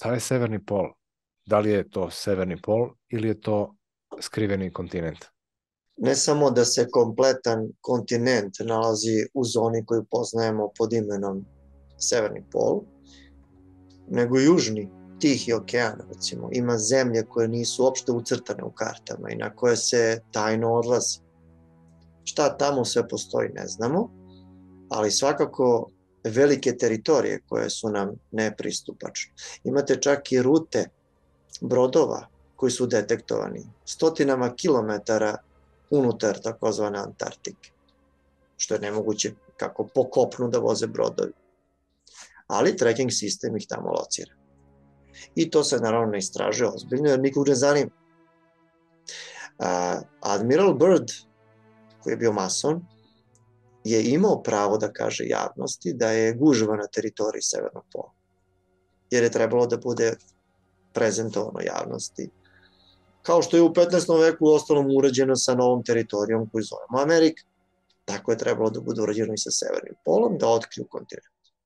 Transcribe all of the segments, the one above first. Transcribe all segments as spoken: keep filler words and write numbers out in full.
šta je severni pol? Da li je to severni pol ili je to skriveni kontinent? Ne samo da se kompletan kontinent nalazi u zoni koju poznajemo pod imenom severni pol, nego i južni, Tihi okean, recimo, ima zemlje koje nisu uopšte ucrtane u kartama i na koje se tajno odlazi. Šta tamo sve postoji ne znamo, ali svakako velike teritorije koje su nam nepristupačne. Imate čak i rute brodova koji su detektovani stotinama kilometara unutar takozvane Antarktike, što je nemoguće kako po kopnu da voze brodovi. Ali tracking sistem ih tamo locira. I to se naravno ne istražuje ozbiljno, jer nikog ne zanima. Uh, Admiral Byrd, koji je bio mason, je imao pravo da kaže javnosti da je gužva na teritoriji severnog pola. Jer je trebalo da bude prezentovano javnosti. Kao što je u petnaestom veku ostalom urađeno sa novom teritorijom koju zovemo Amerika. Tako je trebalo da bude urađeno i sa severnim polom, da otkriju kontinent.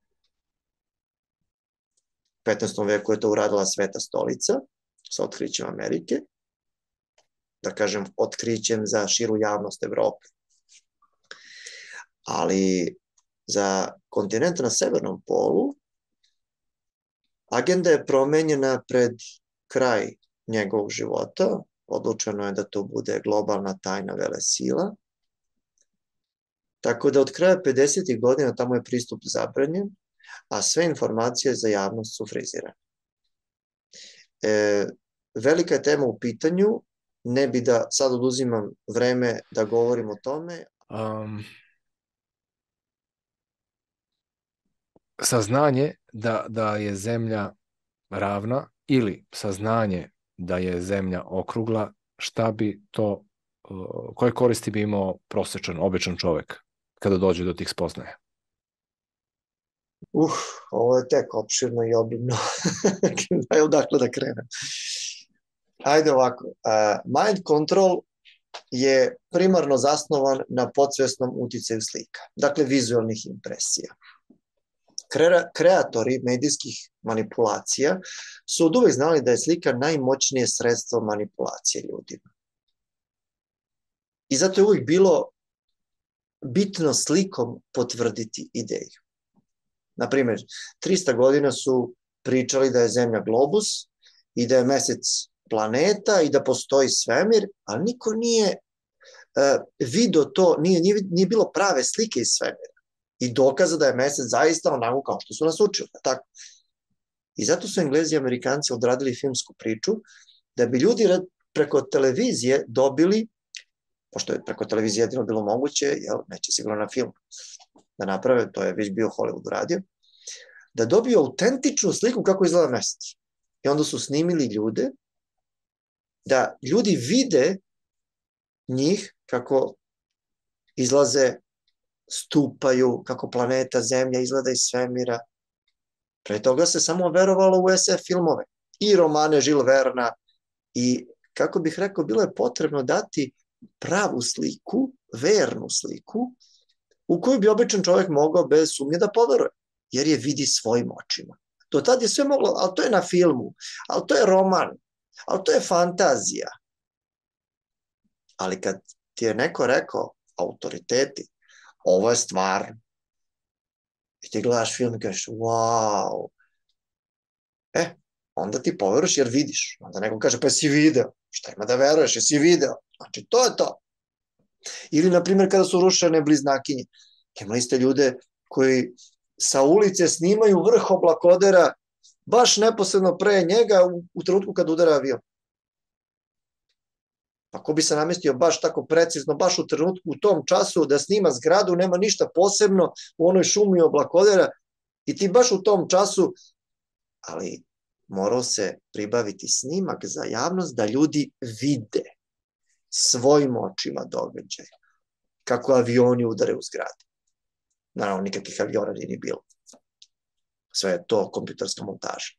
U petnaestom veku je to uradila Sveta stolica sa otkrićem Amerike, da kažem otkrićem za širu javnost Evrope. Ali za kontinent na severnom polu agenda je promenjena pred kraj njegovog života. Odlučeno je da to bude globalna tajna velesila. Tako da od kraja pedesetih godina tamo je pristup zabranjen, a sve informacije za javnost su frizirane. E, velika je tema u pitanju, ne bi da sad oduzimam vreme da govorim o tome. Um, saznanje da, da je zemlja ravna ili saznanje da je zemlja okrugla, šta bi to, uh, koje koristi bi imao prosečan, običan čovek kada dođe do tih spoznaja? Uh, ovo je tek opširno i obimno. Daj odakle da krenem. Ajde ovako. Uh, mind control je primarno zasnovan na podsvesnom uticaju slika, dakle vizualnih impresija. Kre, kreatori medijskih manipulacija su od uvek znali da je slika najmoćnije sredstvo manipulacije ljudima. I zato je uvijek bilo bitno slikom potvrditi ideju. Naprimjer, trista godina su pričali da je Zemlja globus i da je Mesec planeta i da postoji svemir, ali niko nije uh, video to, nije, nije, nije bilo prave slike iz svemira i dokaza da je Mesec zaista onako kao što su nas učili. Tako. I zato su Englezi i Amerikanci odradili filmsku priču da bi ljudi preko televizije dobili, pošto je preko televizije jedino bilo moguće, jel, neće sigurno na film da naprave, to je već bio Hollywood radio, da dobiju autentičnu sliku kako izgleda Mesec. I onda su snimili ljude, da ljudi vide njih kako izlaze, stupaju, kako planeta Zemlja izgleda iz svemira. Pre toga se samo verovalo u es ef filmove i romane Jules Verna i, kako bih rekao, bilo je potrebno dati pravu sliku, vernu sliku, u koju bi običan čovjek mogao bez sumnje da poveruje, jer je vidi svojim očima. Do tad je sve moglo, ali to je na filmu, ali to je roman, ali to je fantazija. Ali kad ti je neko rekao, autoriteti, ovo je stvarno, i ti gledaš film i kažeš, wow, e, onda ti poveruješ jer vidiš. Onda neko kaže, pa jesi video, šta ima da veruješ, jesi video, znači to je to. Ili, na primjer, kada su rušene bliznakinje, imali ste ljude koji sa ulice snimaju vrh oblakodera baš neposredno pre njega u, u trenutku kad udara avion. Pa ko bi se namestio baš tako precizno, baš u trenutku, u tom času da snima zgradu, nema ništa posebno u onoj šumi oblakodera i ti baš u tom času, ali morao se pribaviti snimak za javnost da ljudi vide svojim očima događaj kako avioni udare u zgradu. Naravno, nikakvih aviona nije ni bilo. Sve je to kompjuterska montaža.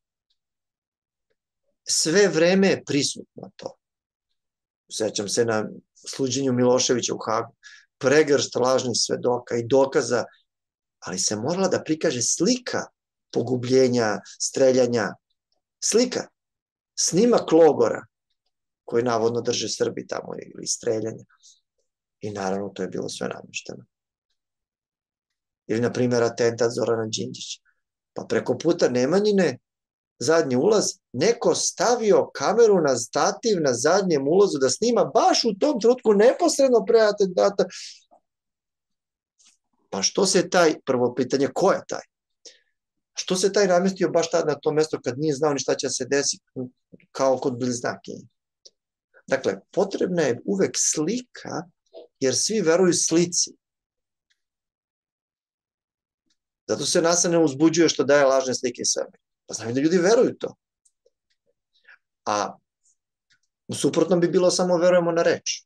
Sve vreme je prisutno to. Sećam se na sluđenju Miloševića u Hagu. Pregršt lažnih svedoka i dokaza, ali se morala da prikaže slika pogubljenja, streljanja. Slika, snimak logora koji navodno drže Srbi tamo ili streljanje. I naravno to je bilo sve namješteno. Ili, na primjer, atentat Zorana Đinđića. Pa preko puta Nemanjine, zadnji ulaz, neko stavio kameru na stativ na zadnjem ulazu da snima baš u tom trenutku neposredno pre atentata. Pa što se taj, prvo pitanje, ko je taj? Što se taj namestio baš tad na to mesto kad nije znao ni šta će se desiti, kao kod bliznakinje? Dakle, potrebna je uvek slika, jer svi veruju slici. Zato se NASA ne uzbuđuje što daje lažne slike sebe. Pa znam da ljudi veruju to. A u suprotnom bi bilo samo verujemo na reč.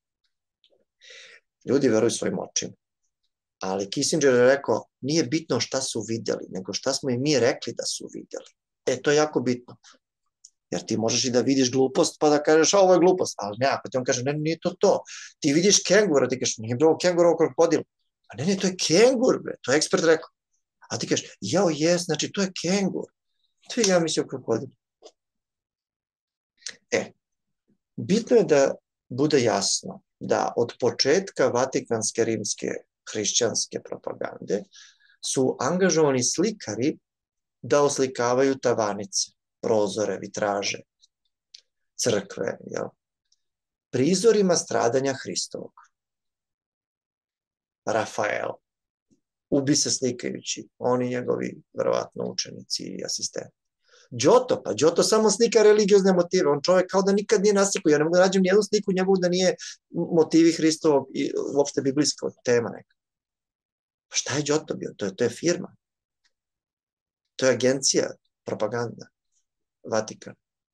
Ljudi veruju svojim očima. Ali Kissinger je rekao, nije bitno šta su videli, nego šta smo i mi rekli da su videli. E, to je jako bitno. Jer ti možeš i da vidiš glupost, pa da kažeš, a ovo je glupost. Ali ne, ako ti on kaže, ne, nije to to. Ti vidiš kengura, ti kažeš, nije bilo kengura, ovo krokodil. A ne, ne, to je kengur, bre, to je ekspert rekao. A ti kažeš, jao, jes, znači, to je kengur. To je, ja mislio, krokodil. E, bitno je da bude jasno da od početka Vatikanske rimske hrišćanske propagande su angažovani slikari da oslikavaju tavanice, prozore, vitraže, crkve, jel? Prizorima stradanja Hristovog. Rafael ubi se slikajući, oni njegovi verovatno učenici i asistenti. Đoto, pa Đoto samo slika religiozne motive, on čovjek kao da nikad nije naslikao, ja ne mogu da nađem nijednu sliku njegovu da nije motivi Hristovog i uopšte biblijska tema neka. Pa šta je Đoto bio? To je, to je firma. To je agencija propaganda Vatikan.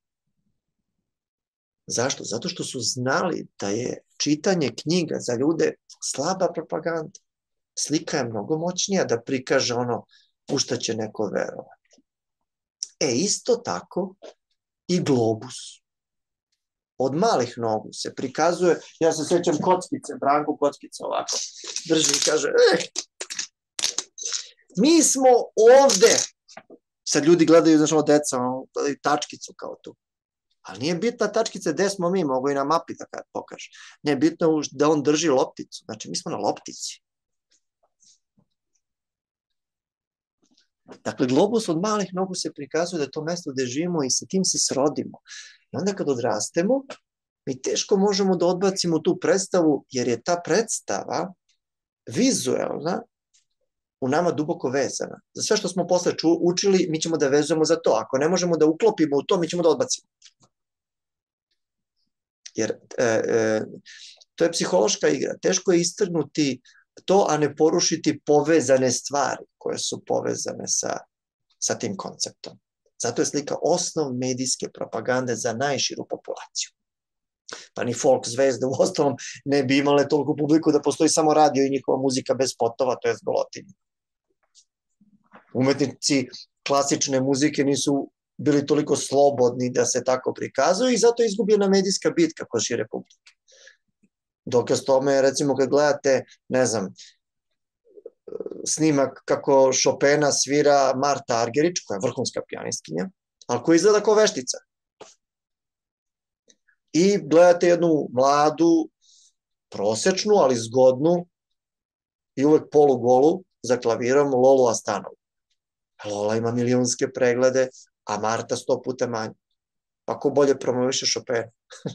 Zašto? Zato što su znali da je čitanje knjiga za ljude slaba propaganda. Slika je mnogo moćnija da prikaže ono u šta će neko verovati. E, isto tako i globus. Od malih nogu se prikazuje, ja se sećam kockice, Branko kockice ovako, drži i kaže, eh, mi smo ovde. Sad ljudi gledaju, znaš, ovo deca, ono, tačkicu kao tu. Ali nije bitna tačkica gde smo mi, mogu i na mapi da pokaže. Ne, bitno je da on drži lopticu. Znači, mi smo na loptici. Dakle, globus od malih nogu se prikazuje da je to mesto gde živimo i sa tim se srodimo. I onda kad odrastemo, mi teško možemo da odbacimo tu predstavu, jer je ta predstava vizuelna u nama duboko vezana. Za sve što smo posle učili, mi ćemo da vezujemo za to. Ako ne možemo da uklopimo u to, mi ćemo da odbacimo. Jer e, e, to je psihološka igra. Teško je istrgnuti to, a ne porušiti povezane stvari koje su povezane sa, sa tim konceptom. Zato je slika osnov medijske propagande za najširu populaciju. Pa ni folk zvezde u ostalom ne bi imale toliko publiku da postoji samo radio i njihova muzika bez spotova, to je zgolotinje. Umetnici klasične muzike nisu bili toliko slobodni da se tako prikazuju i zato je izgubljena medijska bitka kod šire publike. Dokaz tome je, recimo, kad gledate, ne znam, snimak kako Chopina svira Marta Argerich, koja je vrhunska pijanistkinja, ali koja izgleda kao veštica. I gledate jednu mladu, prosečnu, ali zgodnu i uvek polugolu za klavirom Lolu Astanovu. Lola ima milionske preglede, a Marta sto puta manje. Pa ko bolje promoviše Chopina?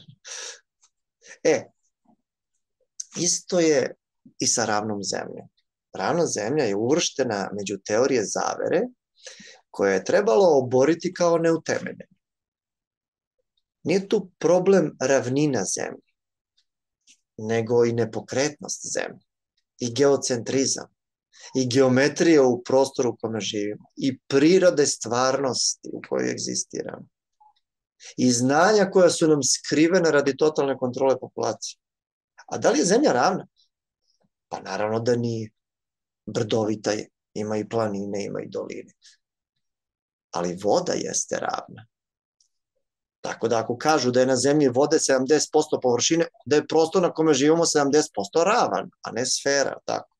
E, isto je i sa ravnom zemljom. Ravna zemlja je uvrštena među teorije zavere koje je trebalo oboriti kao neutemeljene. Nije tu problem ravnina zemlje, nego i nepokretnost zemlje, i geocentrizam, i geometrija u prostoru u kome živimo, i prirode stvarnosti u kojoj egzistiramo, i znanja koja su nam skrivena radi totalne kontrole populacije. A da li je zemlja ravna? Pa naravno da nije. Brdovita je, ima i planine, ima i doline. Ali voda jeste ravna. Tako da ako kažu da je na zemlji vode sedamdeset posto površine, da je prostor na kome živimo sedamdeset posto ravan, a ne sfera, tako.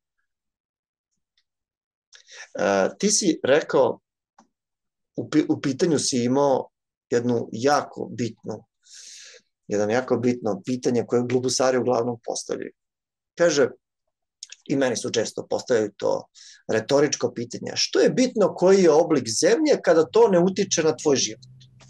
E, ti si rekao, u, u pitanju si imao jednu jako bitnu, jedan jako bitno pitanje koje globusari uglavnom postavljaju. Kaže, i meni su često postavljaju to retoričko pitanje, što je bitno koji je oblik zemlje kada to ne utiče na tvoj život?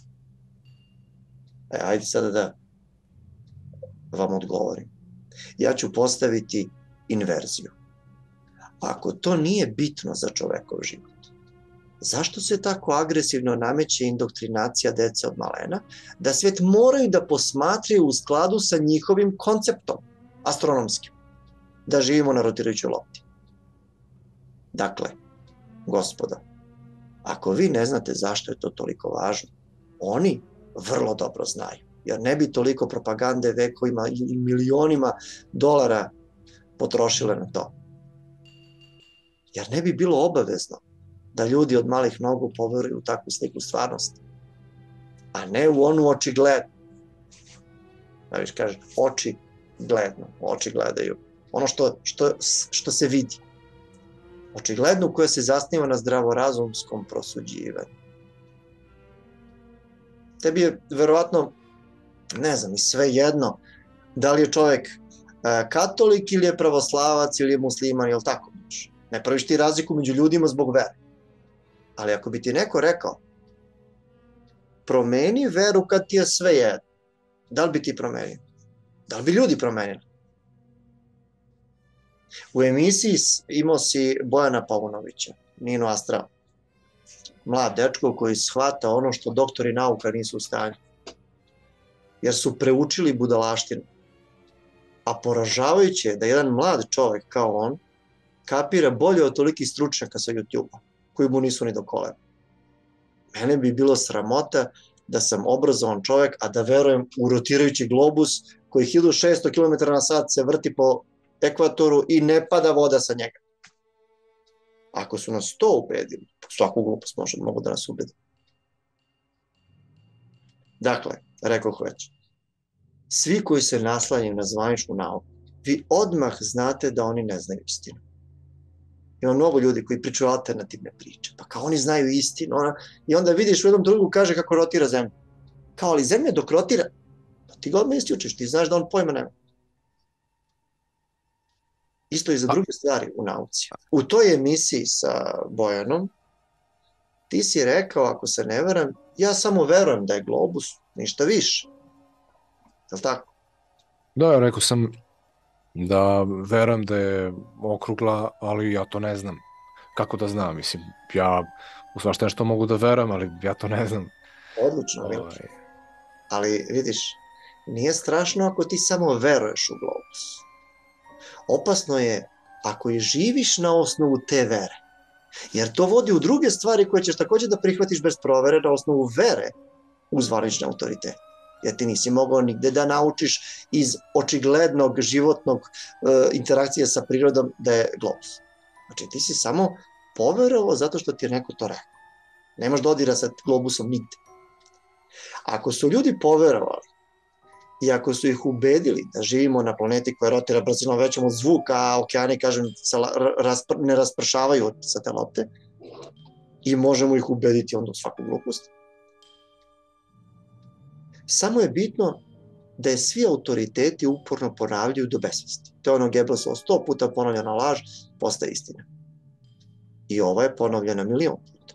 E, ajde sada da vam odgovorim. Ja ću postaviti inverziju. Ako to nije bitno za čovekov život, zašto se tako agresivno nameće indoktrinacija dece od malena, da svet moraju da posmatraju u skladu sa njihovim konceptom, astronomskim, da živimo na rotirajućoj lopti? Dakle, gospodo, ako vi ne znate zašto je to toliko važno, oni vrlo dobro znaju, jer ne bi toliko propagande vekovima i milionima dolara potrošile na to. Jer ne bi bilo obavezno da ljudi od malih nogu poveruju u takvu sliku stvarnosti, a ne u onu očiglednu. Da viš kaže, oči gledno, oči gledaju. Ono što, što, što se vidi. Očigledno koja se zasniva na zdravorazumskom prosuđivanju. Tebi je verovatno, ne znam, i sve jedno, da li je čovek katolik ili je pravoslavac ili je musliman, ili tako. Ne praviš ti razliku među ljudima zbog vere. Ali ako bi ti neko rekao, promeni veru kad ti je sve jedno, da li bi ti promenio? Da li bi ljudi promenili? U emisiji imao si Bojana Paunovića, Nino Astral. Mlad dečko koji shvata ono što doktori nauka nisu u stanju. Jer su preučili budalaštinu. A poražavajuće je da jedan mlad čovek kao on kapira bolje od tolikih stručnjaka sa YouTube-a, koji mu nisu ni do kolena. Mene bi bilo sramota da sam obrazovan čovek, a da verujem u rotirajući globus koji hiljadu šesto kilometara na sat se vrti po ekvatoru i ne pada voda sa njega. Ako su nas to ubedili, svaku glupost može, mogu da nas ubedi. Dakle, rekoh već, svi koji se naslanjaju na zvaničnu nauku, vi odmah znate da oni ne znaju istinu. Ima mnogo ljudi koji pričaju alternativne priče, pa kao oni znaju istinu, ona, i onda vidiš u jednom drugu kaže kako rotira zemlja. Kao, ali zemlja dok rotira, pa ti ga odmah isključiš, ti znaš da on pojma nema. Isto i za druge stvari u nauci. U toj emisiji sa Bojanom, ti si rekao, ako se ne veram, ja samo verujem da je globus, ništa više. Je li tako? Da, rekao sam da verujem da je okrugla, ali ja to ne znam. Kako da znam? Mislim, ja u svašta nešto mogu da verujem, ali ja to ne znam. Odlično, ovaj. Ali vidiš, nije strašno ako ti samo veruješ u globus. Opasno je ako i živiš na osnovu te vere. Jer to vodi u druge stvari koje ćeš takođe da prihvatiš bez provere na osnovu vere u zvanične autoritete. Jer ti nisi mogao nigde da naučiš iz očiglednog životnog e, interakcije sa prirodom da je globus. Znači ti si samo poverovao zato što ti je neko to rekao. Nemaš dodira sa globusom nigde. Ako su ljudi poverovali i ako su ih ubedili da živimo na planeti koja rotira brzinom većom od zvuka, a okeani, kažem, ne raspršavaju sa te lopte, i možemo ih ubediti onda u svaku glupost. Samo je bitno da je svi autoriteti uporno ponavljaju do besvesti. To je ono Goebbelsovo sto puta ponovljena laž, postaje istina. I ova je ponovljena milion puta.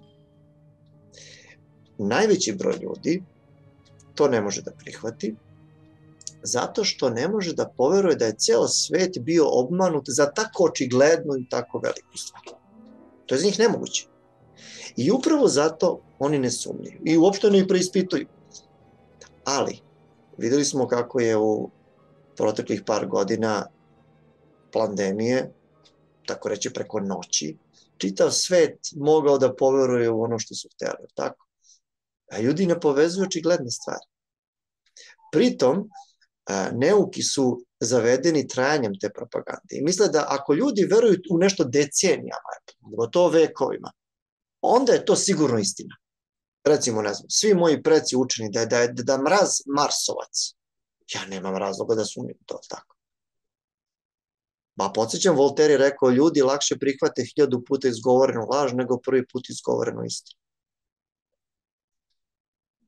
Najveći broj ljudi to ne može da prihvati, zato što ne može da poveruje da je ceo svet bio obmanut za tako očiglednu i tako veliku stvar. To je za njih nemoguće. I upravo zato oni ne sumnjaju i uopšte ne preispituju. Ali, videli smo kako je u proteklih par godina pandemije, tako reći preko noći, čitav svet mogao da poveruje u ono što su htjeli, tako? A ljudi ne povezuju očigledne stvari. Pritom, neuki su zavedeni trajanjem te propagande i misle da ako ljudi veruju u nešto decenijama, gotovo vekovima, onda je to sigurno istina. Recimo, ne znam, svi moji preci učeni da je da, da, da mraz Marsovac. Ja nemam razloga da sumnjam to tako. Ba, podsjećam, Voltaire je rekao, ljudi lakše prihvate hiljadu puta izgovorenu laž nego prvi put izgovorenu istinu.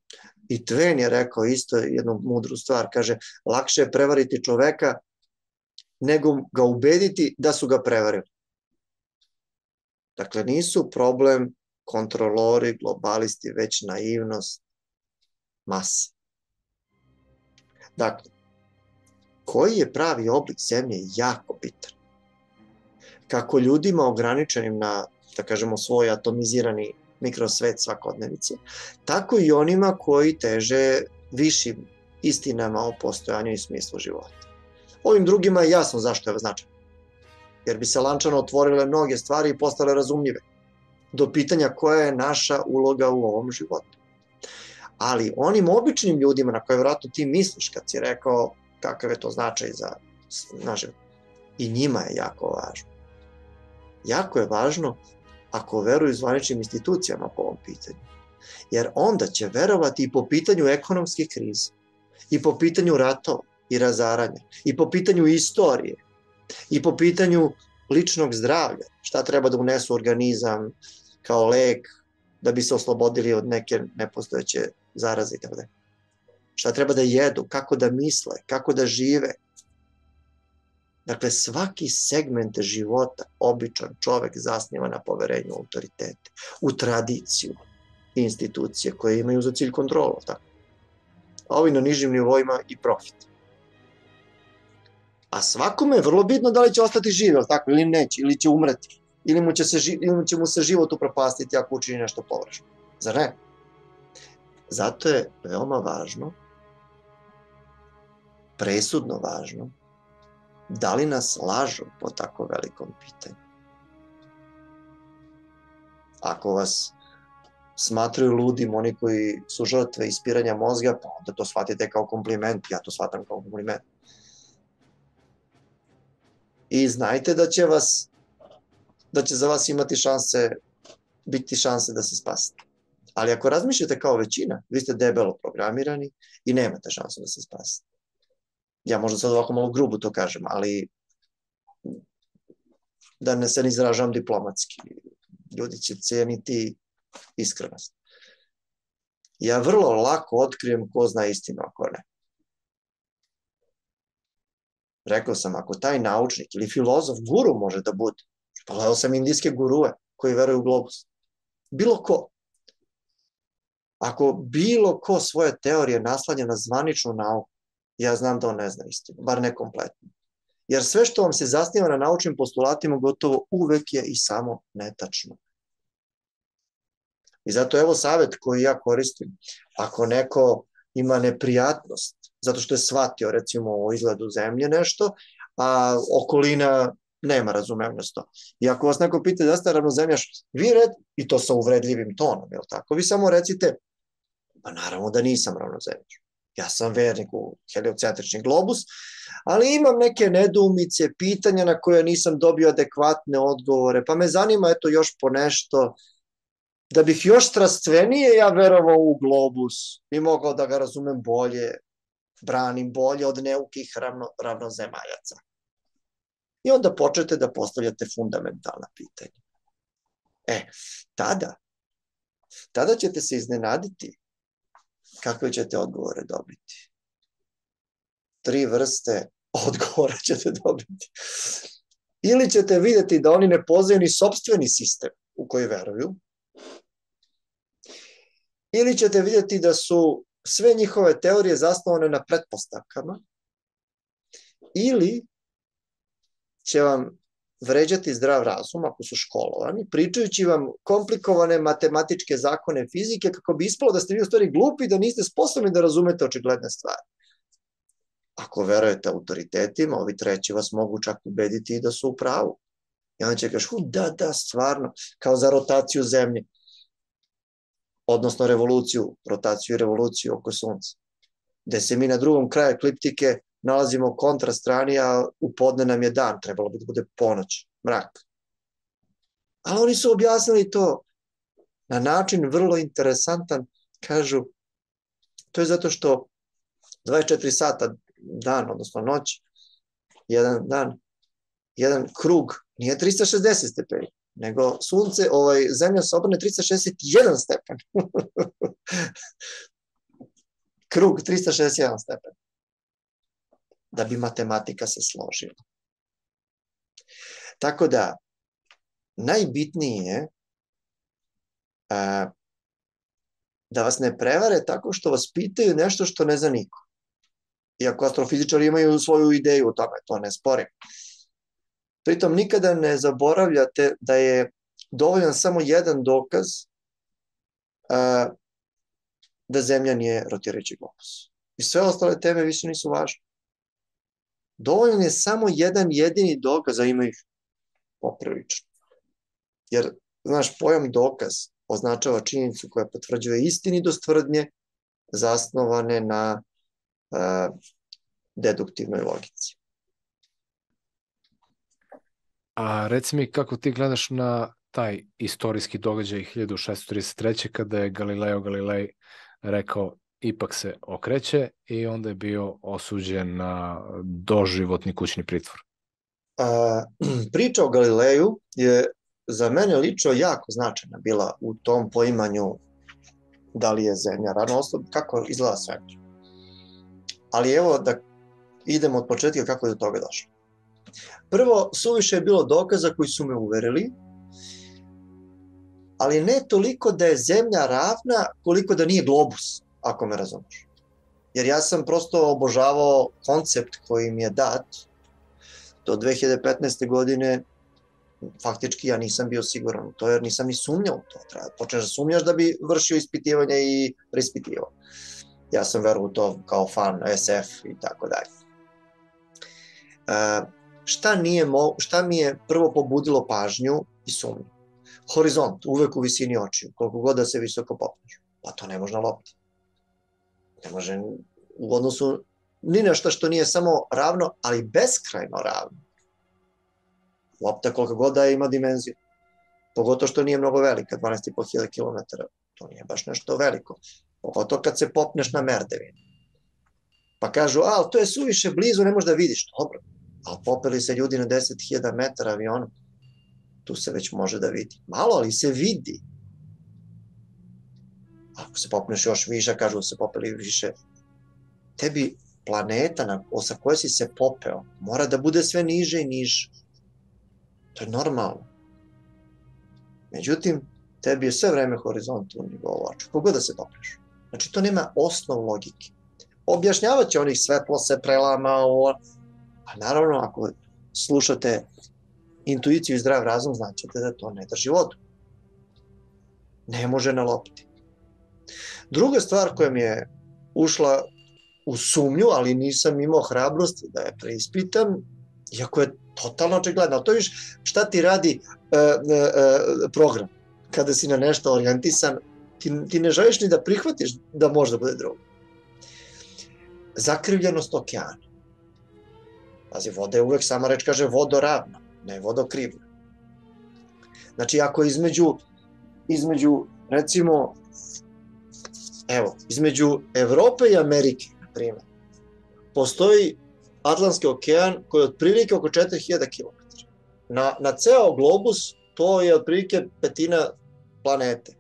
I Twain je rekao isto jednu mudru stvar, kaže, lakše je prevariti čoveka nego ga ubediti da su ga prevarili. Dakle, nisu problem kontrolori, globalisti, već naivnost mase. Dakle, koji je pravi oblik zemlje je jako bitan. Kako ljudima ograničenim na, da kažemo, svoj atomizirani mikrosvet svakodnevice, tako i onima koji teže višim istinama o postojanju i smislu života. Ovim drugima je jasno zašto je značajno. Jer bi se lančano otvorile mnoge stvari i postale razumljive. Do pitanja koja je naša uloga u ovom životu. Ali onim običnim ljudima na koje vjerojatno ti misliš kad si rekao kakav je to značaj za naš život, i njima je jako važno. Jako je važno ako veruju zvaničnim institucijama po ovom pitanju. Jer onda će verovati i po pitanju ekonomskih kriza, i po pitanju ratova i razaranja, i po pitanju istorije, i po pitanju ličnog zdravlja, šta treba da unesu organizam kao lek da bi se oslobodili od neke nepostojeće zaraze i tako dalje. Šta treba da jedu, kako da misle, kako da žive. Dakle, svaki segment života, običan čovek zasniva na poverenju u autoritete, u tradiciju i institucije koje imaju za cilj kontrolu. Tako. A ovi na nižim nivoima i profit. A svakome je vrlo bitno da li će ostati živ, tako, ili neće, ili će umreti, ili mu će, se, ili će mu se život upropastiti ako učini nešto pogrešno. Zar ne? Zato je veoma važno, presudno važno, da li nas lažu po tako velikom pitanju. Ako vas smatraju ludim oni koji su žrtve ispiranja mozga, pa onda to shvatite kao kompliment, ja to shvatam kao kompliment. I znajte da će vas, da će za vas imati šanse, biti šanse da se spasite. Ali ako razmišljate kao većina, vi ste debelo programirani i nemate šansu da se spasite. Ja možda sad ovako malo grubo to kažem, ali da ne se ne izražavam diplomatski. Ljudi će cijeniti iskrenost. Ja vrlo lako otkrijem ko zna istinu, ako ne. Rekao sam, ako taj naučnik ili filozof, guru može da bude. Pogledao sam indijske gurue koji veruju u globus. Bilo ko. Ako bilo ko svoje teorije naslanja na zvaničnu nauku, ja znam da on ne zna istinu, bar ne kompletno. Jer sve što vam se zasniva na naučnim postulatima gotovo uvek je i samo netačno. I zato evo savjet koji ja koristim. Ako neko ima neprijatnost, zato što je shvatio recimo o izgledu zemlje nešto, a okolina nema razumevnost to. I ako vas neko pita da ste ravnozemljaš, vi red, i to sa uvredljivim tonom, je li tako? Vi samo recite, pa naravno da nisam ravnozemljaš. Ja sam vernik u heliocentrični globus, ali imam neke nedoumice, pitanja na koje nisam dobio adekvatne odgovore, pa me zanima eto još po nešto, da bih još strastvenije ja verovao u globus i mogao da ga razumem bolje, branim bolje od neukih ravno, ravnozemaljaca. I onda počnete da postavljate fundamentalna pitanja. E, tada, tada ćete se iznenaditi kakve ćete odgovore dobiti. Tri vrste odgovora ćete dobiti. Ili ćete vidjeti da oni ne poznaju ni sopstveni sistem u koji veruju, ili ćete vidjeti da su sve njihove teorije zasnovane na pretpostavkama, ili će vam vređati zdrav razum ako su školovani, pričajući vam komplikovane matematičke zakone fizike kako bi ispalo da ste vi u stvari glupi i da niste sposobni da razumete očigledne stvari. Ako verujete autoritetima, ovi treći vas mogu čak ubediti i da su u pravu. I onda će kaži, da, da, stvarno, kao za rotaciju zemlje, odnosno revoluciju, rotaciju i revoluciju oko sunca, gde se mi na drugom kraju ekliptike nalazimo kontra strani, a u podne nam je dan, trebalo bi da bude ponoć, mrak. Ali oni su objasnili to na način vrlo interesantan, kažu, to je zato što dvadeset četiri sata dan, odnosno noć, jedan dan, jedan krug, nije trista šezdeset stepeni, nego sunce, ovaj, zemlja se obrne trista šezdeset jedan stepen. krug trista šezdeset jedan stepen. Da bi matematika se složila. Tako da, najbitnije je a, da vas ne prevare tako što vas pitaju nešto što ne zna niko. Iako astrofizičari imaju svoju ideju o tome, to ne sporim. Pritom nikada ne zaboravljate da je dovoljan samo jedan dokaz a, da Zemlja nije rotirajući globus. I sve ostale teme više nisu važne. Dovoljan je samo jedan jedini dokaz, a ima ih poprilično. Jer, znaš, pojam dokaz označava činjenicu koja potvrđuje istinitost tvrdnje zasnovane na uh, deduktivnoj logici. A reci mi kako ti gledaš na taj istorijski događaj hiljadu šeststo trideset treće kada je Galileo Galilei rekao ipak se okreće i onda je bio osuđen na doživotni kućni pritvor. A, priča o Galileju je za mene lično jako značajna bila u tom poimanju da li je Zemlja ravna osa, kako izgleda svemir. Ali evo da idemo od početka kako je do toga došlo. Prvo, suviše je bilo dokaza koji su me uverili, ali ne toliko da je Zemlja ravna, koliko da nije globus, ako me razumeš. Jer ja sam prosto obožavao koncept koji mi je dat. Do dve hiljade petnaeste. godine faktički ja nisam bio siguran u to, jer nisam ni sumnjao u to. Treba počneš da sumnjaš da bi vršio ispitivanje i preispitivao. Ja sam verovao u to kao fan es ef i tako dalje. Uh, šta, nije mo šta mi je prvo pobudilo pažnju i sumnju? Horizont, uvek u visini očiju, koliko god da se visoko popneš. Pa to ne može na lopti. Ne može u odnosu ni nešto što nije samo ravno, ali beskrajno ravno. Lopta koliko god da ima dimenziju. Pogotovo što nije mnogo velika, dvanaest i po hiljada kilometara. To nije baš nešto veliko. Pogotovo kad se popneš na merdevinu. Pa kažu, a, to je suviše blizu, ne možeš da vidiš. Dobro, ali popeli se ljudi na deset hiljada metara avionom. Tu se već može da vidi. Malo, ali se vidi. Ako se popneš još više, kažu da se popeli više. Tebi planeta na, sa koje si se popeo mora da bude sve niže i niže. To je normalno. Međutim, tebi je sve vreme horizont u nivou očiju. Kogod da se popneš. Znači, to nema osnov logike. Objašnjavat će onih svetlo se prelama, a naravno, ako slušate intuiciju i zdrav razum, značite da to ne drži vodu. Ne može na lopti. Druga stvar koja mi je ušla u sumnju, ali nisam imao hrabrosti da je preispitam, iako je totalno očigledno. Ali to viš šta ti radi e, e, program. Kada si na nešto orijentisan, ti, ti ne želiš ni da prihvatiš da može da bude drugo. Zakrivljenost okeana. Pazi, voda je uvek, sama reč kaže vodoravna, ne vodokrivna. Znači, ako između, između, recimo, evo, između Evrope i Amerike, na primjer, postoji Atlantski okean koji je otprilike oko četiri hiljade kilometara. Na, na ceo globus to je otprilike petina planete.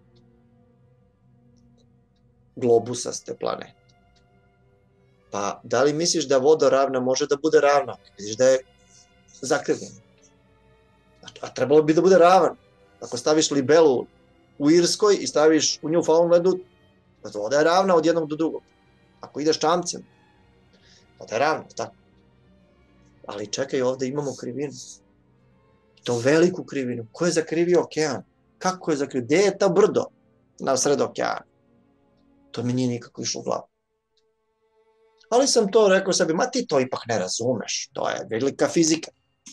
Globusaste planete. Pa, da li misliš da voda ravna može da bude ravna? Misliš da je zakrivljena? A trebalo bi da bude ravan. Ako staviš libelu u Irskoj i staviš u Newfoundlandu, voda je ravna od jednog do drugog. Ako ideš čamcem, voda je ravna, tako. Ali čekaj, ovde imamo krivinu. To veliku krivinu. Ko je zakrivio okean? Kako je zakrivio? Gde je ta brdo na sred okeana? To mi nije nikako išlo u glavu. Ali sam to rekao sebi, ma ti to ipak ne razumeš, to je velika fizika.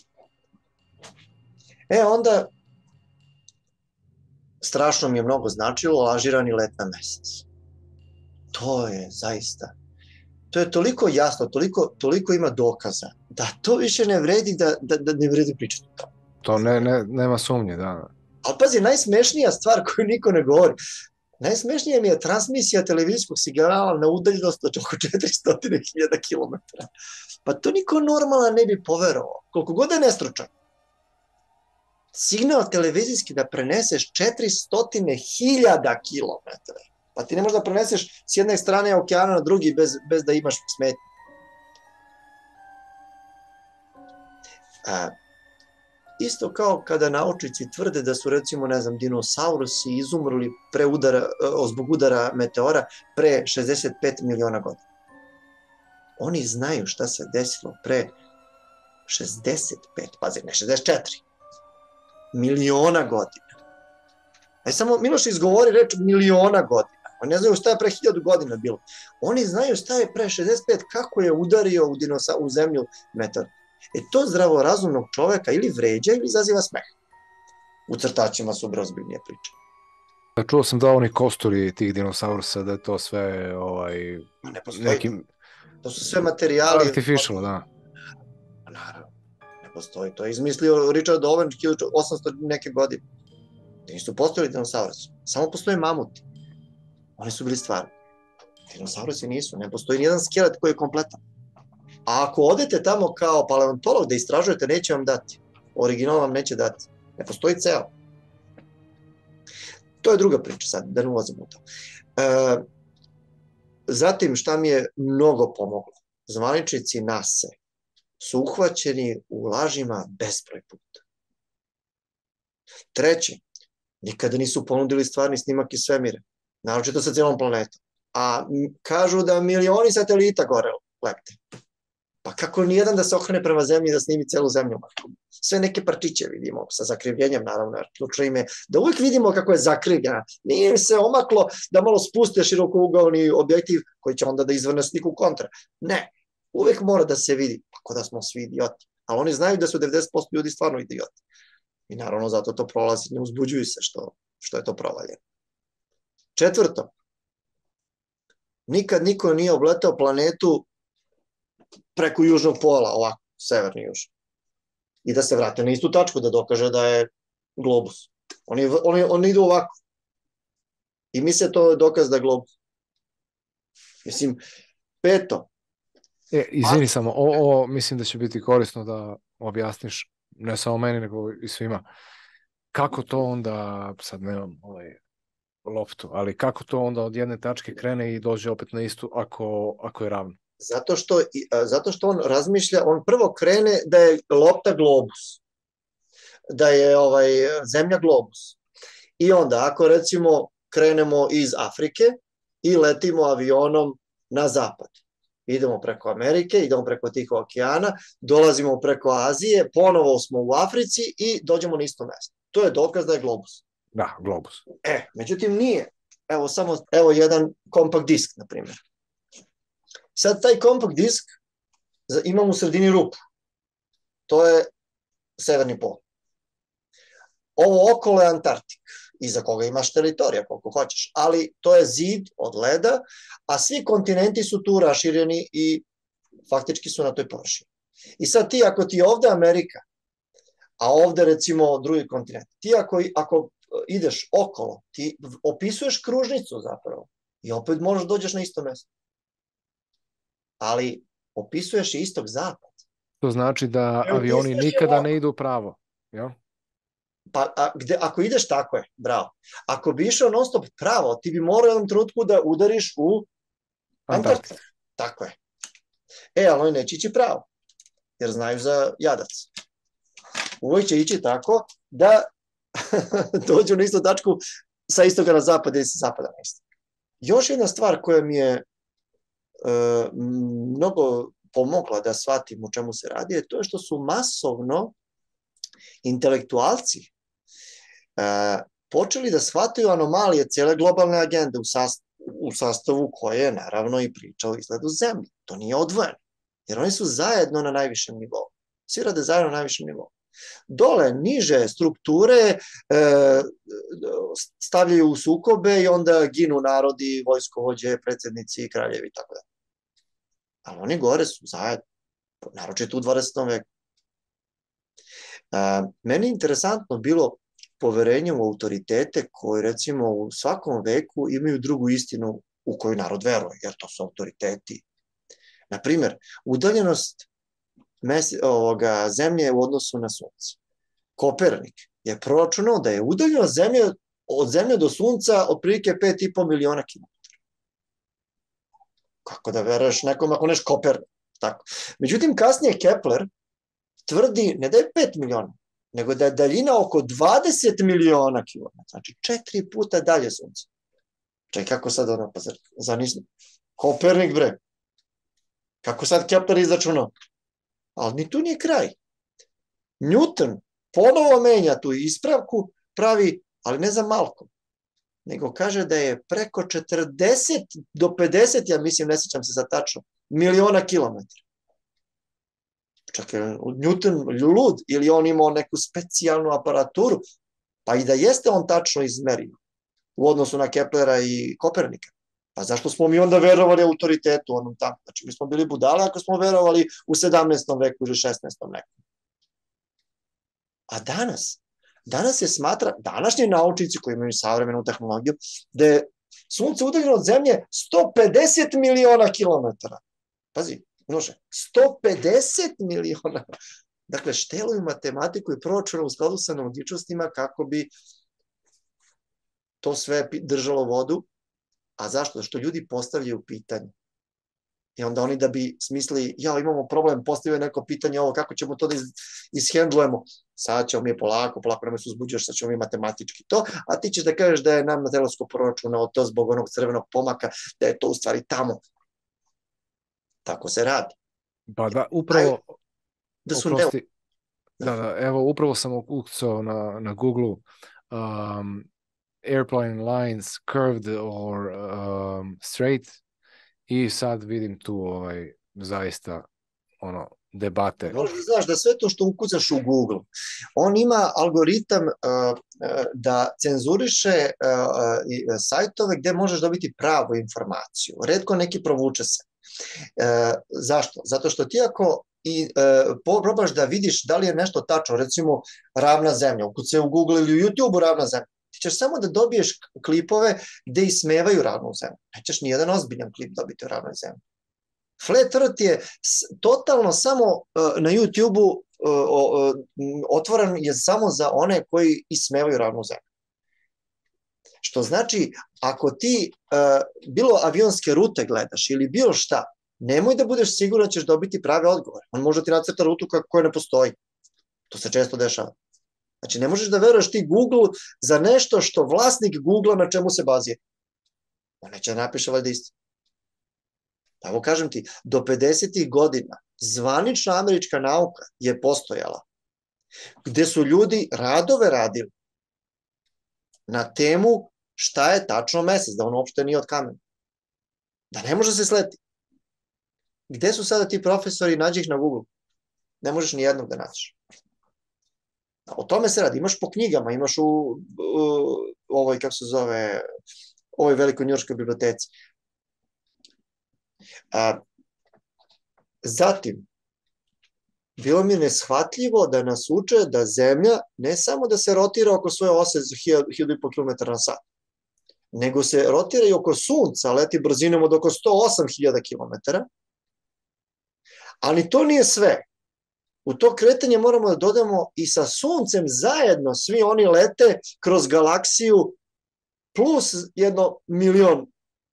E, onda, strašno mi je mnogo značilo lažirani let na mesec. To je zaista, to je toliko jasno, toliko, toliko ima dokaza, da to više ne vredi da, da, da ne vredi pričati o tome. To ne, ne, nema sumnje, da. Ali pazi, najsmešnija stvar koju niko ne govori, najsmešnija mi je transmisija televizijskog signala na udaljenost od oko četiristo hiljada kilometara. Pa to niko normalan ne bi poverovao, koliko god je nestručan. Signal televizijski da preneseš četiristo hiljada kilometara. Pa ti ne možeš da preneseš s jedne strane okeana na drugi bez, bez da imaš smetnje. A, isto kao kada naučnici tvrde da su, recimo, ne znam, dinosaurusi izumrli pre udara, zbog udara meteora pre šezdeset pet miliona godina. Oni znaju šta se desilo pre šezdeset pet, pazi, ne šezdeset četiri, miliona godina. Aj samo Miloš izgovori reč miliona godina. Oni ne znaju šta je pre hiljadu godina bilo. Oni znaju šta je pre šezdeset pet, kako je udario u, dinosa, u zemlju meteor. E to zdravorazumnog čoveka ili vređa ili izaziva smeh. U crtačima su ozbiljnije priče. Čuo sam da oni kosturi tih dinosaurusa, da je to sve ovaj, ne postoji. nekim... To su sve materijali... Artificial, da. Naravno, ne postoji. To je izmislio Richard Owen hiljadu osamsto neke godine. Nisu postojali dinosaurusi. Samo postoje mamuti. Oni su bili stvarni. Dinosaurusi nisu. Ne postoji nijedan skelet koji je kompletan. A ako odete tamo kao paleontolog da istražujete, neće vam dati. Original vam neće dati. Ne postoji ceo. To je druga priča sad, da ne ulazim u to. E, zatim, šta mi je mnogo pomoglo? Zvaničnici nase su uhvaćeni u lažima bezbroj puta. Treće, nikada nisu ponudili stvarni snimak iz svemira, naročito sa cijelom planetom. A kažu da milioni satelita gore lepte. Pa kako nijedan da se okrene prema zemlji da snimi celu zemlju? Sve neke parčiće vidimo, sa zakrivljenjem naravno, ključno ime, da uvijek vidimo kako je zakrivljena. Nije im se omaklo da malo spuste širokougaoni objektiv koji će onda da izvrne sliku kontra. Ne, uvijek mora da se vidi, ako da smo svi idioti. Ali oni znaju da su devedeset posto ljudi stvarno idioti. I naravno zato to prolazi, ne uzbuđuju se što, što je to provaljeno. Četvrto, nikad niko nije obletao planetu preko južnog pola, ovako, severni južni. I da se vrate na istu tačku, da dokaže da je globus. Oni, oni, oni idu ovako. I misle to je dokaz da je globus. Mislim, peto. E, izvini samo, ovo mislim da će biti korisno da objasniš, ne samo meni, nego i svima. Kako to onda, sad nemam ovaj loptu, ali kako to onda od jedne tačke krene i dođe opet na istu ako, ako je ravno? Zato što, zato što on razmišlja, on prvo krene da je lopta globus, da je ovaj, zemlja globus. I onda, ako recimo krenemo iz Afrike i letimo avionom na zapad, idemo preko Amerike, idemo preko Tihog okeana, dolazimo preko Azije, ponovo smo u Africi i dođemo na isto mesto. To je dokaz da je globus. Da, globus. E, međutim nije. Evo samo, evo jedan kompakt disk, na primjer. Sad taj kompakt disk imam u sredini rupu. To je severni pol. Ovo okolo je Antarktik, iza koga imaš teritorija koliko hoćeš, ali to je zid od leda, a svi kontinenti su tu rašireni i faktički su na toj površini. I sad ti, ako ti je ovde Amerika, a ovde recimo drugi kontinent, ti ako, ako ideš okolo, ti opisuješ kružnicu zapravo i opet možeš dođeš na isto mesto. Ali opisuješ i istog zapad. To znači da avioni nikada ne idu pravo, jel? Pa a, gde, ako ideš tako je, bravo. Ako bi išao non stop pravo, ti bi morao u jednom trenutku da udariš u Antarktik. Tako je. E, ali oni neće ići pravo, jer znaju za jadac. Uvijek će ići tako da dođu na istu tačku sa istoga na zapad ili sa zapada na istok. Još jedna stvar koja mi je Uh, mnogo pomogla da shvatim o čemu se radi je to što su masovno intelektualci uh, počeli da shvataju anomalije cijele globalne agende u, sast u sastavu koje je naravno i priča o izgledu zemlje. To nije odvojeno, jer oni su zajedno na najvišem nivou. Svi rade zajedno na najvišem nivou. Dole, niže strukture e, stavljaju u sukobe i onda ginu narodi, vojskovođe, predsjednici, kraljevi i tako da. Ali oni gore su zajedno, naročito u dvadesetom veku. A, meni je interesantno bilo poverenje u autoritete koji recimo u svakom veku imaju drugu istinu u koju narod veruje, jer to su autoriteti. Naprimjer, udaljenost ovoga, zemlje u odnosu na sunce. Kopernik je proračunao da je udaljenost zemlje od Zemlje do Sunca otprilike pet i po miliona kilometara. Kako da veruješ nekom ako neš Kopernik? Tako. Međutim, kasnije Kepler tvrdi ne da je pet miliona, nego da je daljina oko dvadeset miliona kilometara. Znači četiri puta dalje Sunca. Čekaj, kako sad ono, pa zar nisam? Kopernik, bre. Kako sad Kepler izračunao? Ali ni tu nije kraj. Newton ponovo menja tu ispravku, pravi, ali ne za malko, nego kaže da je preko četrdeset do pedeset, ja mislim, ne sjećam se za tačno, miliona kilometara. Čak je Newton lud, ili on imao neku specijalnu aparaturu, pa i da jeste on tačno izmerio u odnosu na Keplera i Kopernika. Pa zašto smo mi onda verovali autoritetu onom tamo? Znači, mi smo bili budale ako smo verovali u sedamnaestom veku ili šesnaestom veku. A danas, danas se smatra, današnji naučnici koji imaju savremenu tehnologiju, da je Sunce udaljeno od Zemlje sto pedeset miliona kilometara. Pazi, množe, sto pedeset miliona. Dakle, šteluju matematiku i proračunu u skladu sa nelogičnostima kako bi to sve držalo vodu. A zašto? Zašto ljudi postavljaju pitanje. I onda oni da bi smislili, ja, imamo problem, postavljaju neko pitanje, ovo, kako ćemo to da ishendlujemo? Sad ćemo mi polako, polako nam se uzbuđuješ, sad ćemo mi matematički to, a ti ćeš da kažeš da je nam na teleskop proračunao to zbog onog crvenog pomaka, da je to u stvari tamo. Tako se radi. Pa da, upravo, da su oprosti, da, da, evo, upravo sam ukucao na, na Google um, airplane lines curved or um, straight i sad vidim tu ovaj, zaista ono, debate. Znaš da sve to što ukucaš u Google, on ima algoritam uh, da cenzuriše uh, sajtove gde možeš dobiti pravu informaciju. Retko neki provuče se. Uh, zašto? Zato što ti ako i uh, probaš da vidiš da li je nešto tačno, recimo ravna zemlja, ukucaj u Google ili u YouTube ravna zemlja, ti ćeš samo da dobiješ klipove gde ismevaju ravnu zemlju. Nećeš ni jedan ozbiljan klip dobiti u ravnoj zemlji. Flat Earth je totalno samo uh, na YouTube-u uh, uh, otvoren je samo za one koji ismevaju ravnu zemlju. Što znači, ako ti uh, bilo avionske rute gledaš ili bilo šta, nemoj da budeš siguran da ćeš dobiti prave odgovore. On može ti nacrta rutu koja ne postoji. To se često dešava. Znači, ne možeš da veruješ ti Google za nešto što vlasnik Google na čemu se bazira. On neće da napiše valjda istinu. Evo kažem ti, do pedesetih godina zvanična američka nauka je postojala, gde su ljudi radove radili na temu šta je tačno mesec, da on uopšte nije od kamena. Da ne može se sleti. Gde su sada ti profesori, nađi ih na Google? Ne možeš ni jednog da nađeš. O tome se radi, imaš po knjigama, imaš u, u, u ovoj, kako se zove, ovoj velikoj njujorškoj biblioteci. A, zatim, bilo mi je neshvatljivo da nas uče da Zemlja ne samo da se rotira oko svoje ose za hiljadu i po kilometara na sat, nego se rotira i oko Sunca, leti brzinom od oko sto osam hiljada kilometara, ali to nije sve. U to kretanje moramo da dodamo i sa Suncem zajedno, svi oni lete kroz galaksiju plus jedno milion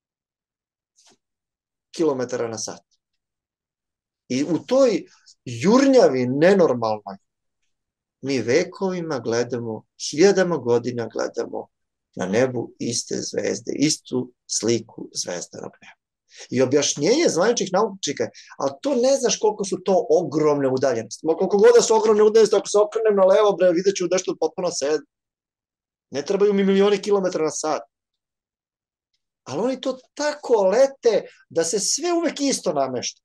kilometara na sat. I u toj jurnjavi nenormalnoj mi vekovima gledamo, hiljadama godina gledamo na nebu iste zvezde, istu sliku zvezdanog neba. I objašnjenje zvaničnih naučnika, ali to ne znaš koliko su to ogromne udaljenosti. Koliko god da su ogromne udaljenosti, ako se okrenem na levo, bre, vidjet ću nešto potpuno sed. Ne trebaju mi milioni kilometara na sat. Ali oni to tako lete da se sve uvek isto namešta.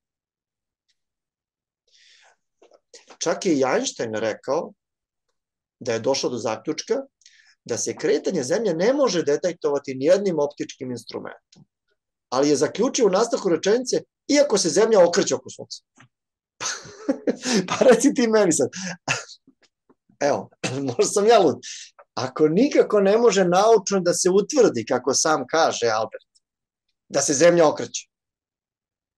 Čak je i Einstein rekao da je došao do zaključka da se kretanje Zemlje ne može detektovati nijednim optičkim instrumentom. Ali je zaključio u nastavku rečenice, iako se Zemlja okreće oko Sunca. Pa reci ti meni sad. Evo, možda sam ja lud. Ako nikako ne može naučno da se utvrdi, kako sam kaže Albert, da se Zemlja okreće,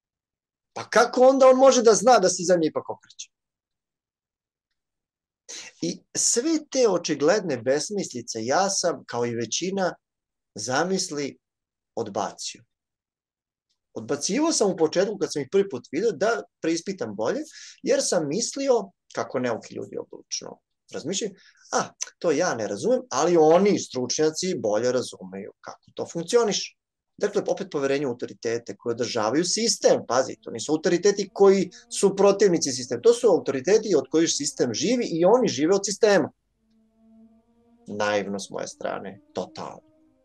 pa kako onda on može da zna da se Zemlja ipak okreće? I sve te očigledne besmislice ja sam, kao i većina, zamisli odbacio. Odbacivo sam u početku kad sam ih prvi put vidio da preispitam bolje, jer sam mislio, kako neuki ljudi obično razmišljaju, a, to ja ne razumem, ali oni, stručnjaci, bolje razumeju kako to funkcioniše. Dakle, opet poverenje u autoritete koji održavaju sistem, pazi, to nisu autoriteti koji su protivnici sistema, to su autoriteti od kojih sistem živi i oni žive od sistema. Naivno s moje strane, totalno.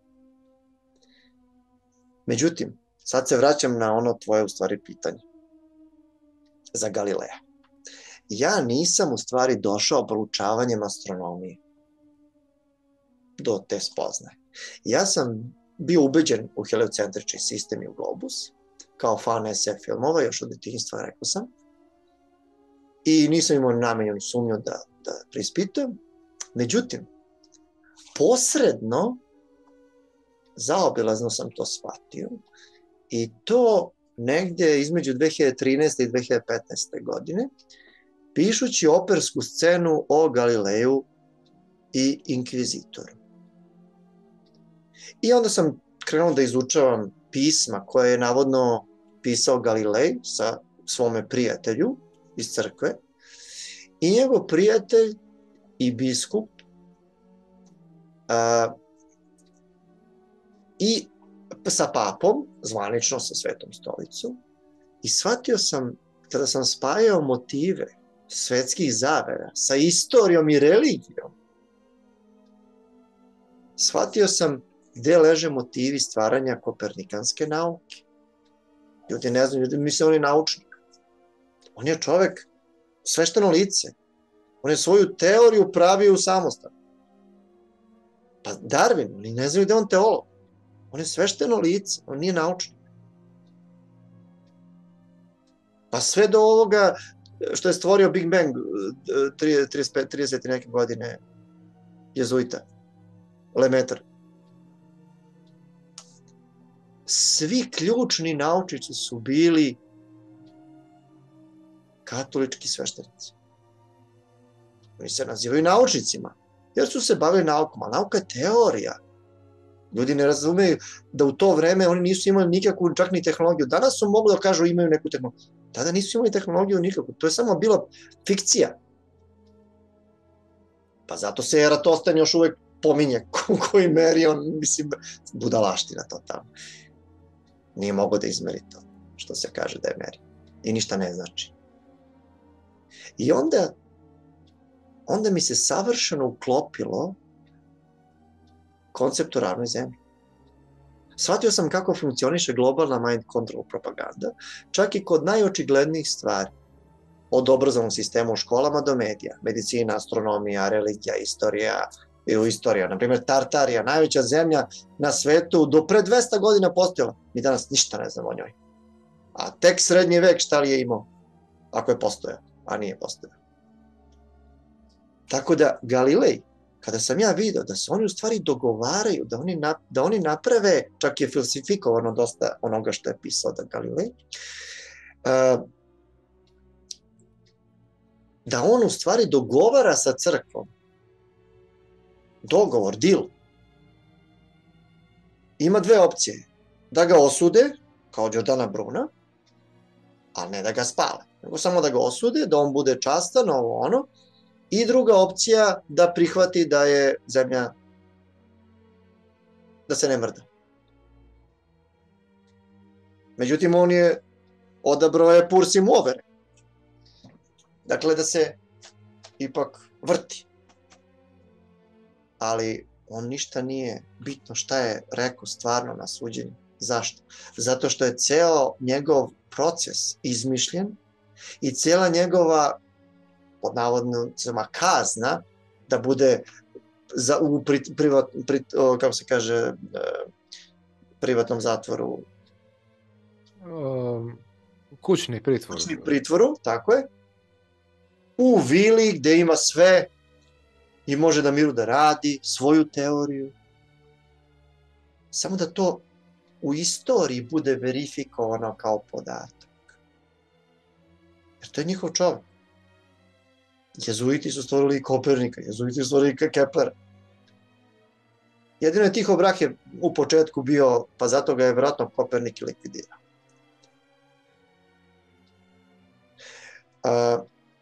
Međutim, sad se vraćam na ono tvoje u stvari pitanje za Galileja. Ja nisam u stvari došao proučavanjem astronomije do te spoznaje. Ja sam bio ubeđen u heliocentrični sistem i u globus, kao fan es ef filmova, još od detinjstva, rekao sam, i nisam imao namenjenu sumnju da, da preispitujem. Međutim, posredno, zaobilazno sam to shvatio, i to negde između dve hiljade trinaeste. i dve hiljade petnaeste. godine, pišući opersku scenu o Galileju i inkvizitoru. I onda sam krenuo da izučavam pisma koje je navodno pisao Galilej sa svome prijatelju iz crkve, i njegov prijatelj i biskup a, i sa papom, zvanično sa Svetom stolicom, i shvatio sam, kada sam spajao motive svetskih zavera sa istorijom i religijom, shvatio sam gde leže motivi stvaranja kopernikanske nauke. Ljudi ne znaju, ljudi misle on je naučnik. On je čovek, svešteno lice. On je svoju teoriju pravio samostalno. Pa Darwin, oni ne znaju gde on teolog. On je svešteno lice, on nije naučnik. Pa sve do ovoga što je stvorio Big Bang trideset pet trideset neke godine jezuita, Lemaitre. Svi ključni naučnici su bili katolički sveštenici. Oni se nazivaju naučnicima, jer su se bavili naukom, a nauka je teorija. Ljudi ne razumeju da u to vreme oni nisu imali nikakvu, čak ni tehnologiju. Danas su mogli da kažu imaju neku tehnologiju. Tada nisu imali tehnologiju nikakvu. To je samo bila fikcija. Pa zato se Eratostan još uvek pominje u koji meri on, mislim, budalaština totalno. Nije mogao da izmeri to, što se kaže da je meri. I ništa ne znači. I onda, onda mi se savršeno uklopilo koncept o ravnoj zemlji. Shvatio sam kako funkcioniše globalna mind control propaganda, čak i kod najočiglednijih stvari. Od obrazovnog sistema u školama do medija, medicina, astronomija, religija, istorija, istorija. Naprimjer, Tartarija, najveća zemlja na svetu, do pre dvesta godina postojala. Mi danas ništa ne znamo o njoj. A tek srednji vek šta li je imao? Ako je postojao, a nije postojao. Tako da, Galilej, kada sam ja vidio da se oni u stvari dogovaraju, da oni, na, da oni naprave, čak je falsifikovano dosta onoga što je pisao da Galilej, uh, da on u stvari dogovara sa crkvom, dogovor, deal, ima dve opcije. Da ga osude, kao Đordana Bruna, ali ne da ga spale, nego samo da ga osude, da on bude častan, ovo ono, i druga opcija da prihvati da je zemlja, da se ne mrda. Međutim, on je odabrao je pursi movere. Dakle, da se ipak vrti. Ali on ništa nije bitno šta je rekao stvarno na suđenju. Zašto? Zato što je ceo njegov proces izmišljen i cijela njegova, pod navodnicama, kazna da bude za, u pri, privat, pri, kako se kaže, privatnom zatvoru. Um, kućni pritvor. Kućni pritvoru, tako je. U vili gde ima sve i može da miru da radi svoju teoriju. Samo da to u istoriji bude verifikovano kao podatak. Jer to je njihov čovjek. Jezuiti su stvorili Kopernika, jezuiti su stvorili Keplera. Jedino je Tiho Brahe u početku bio, pa zato ga je vjerojatno Kopernik likvidirao. A,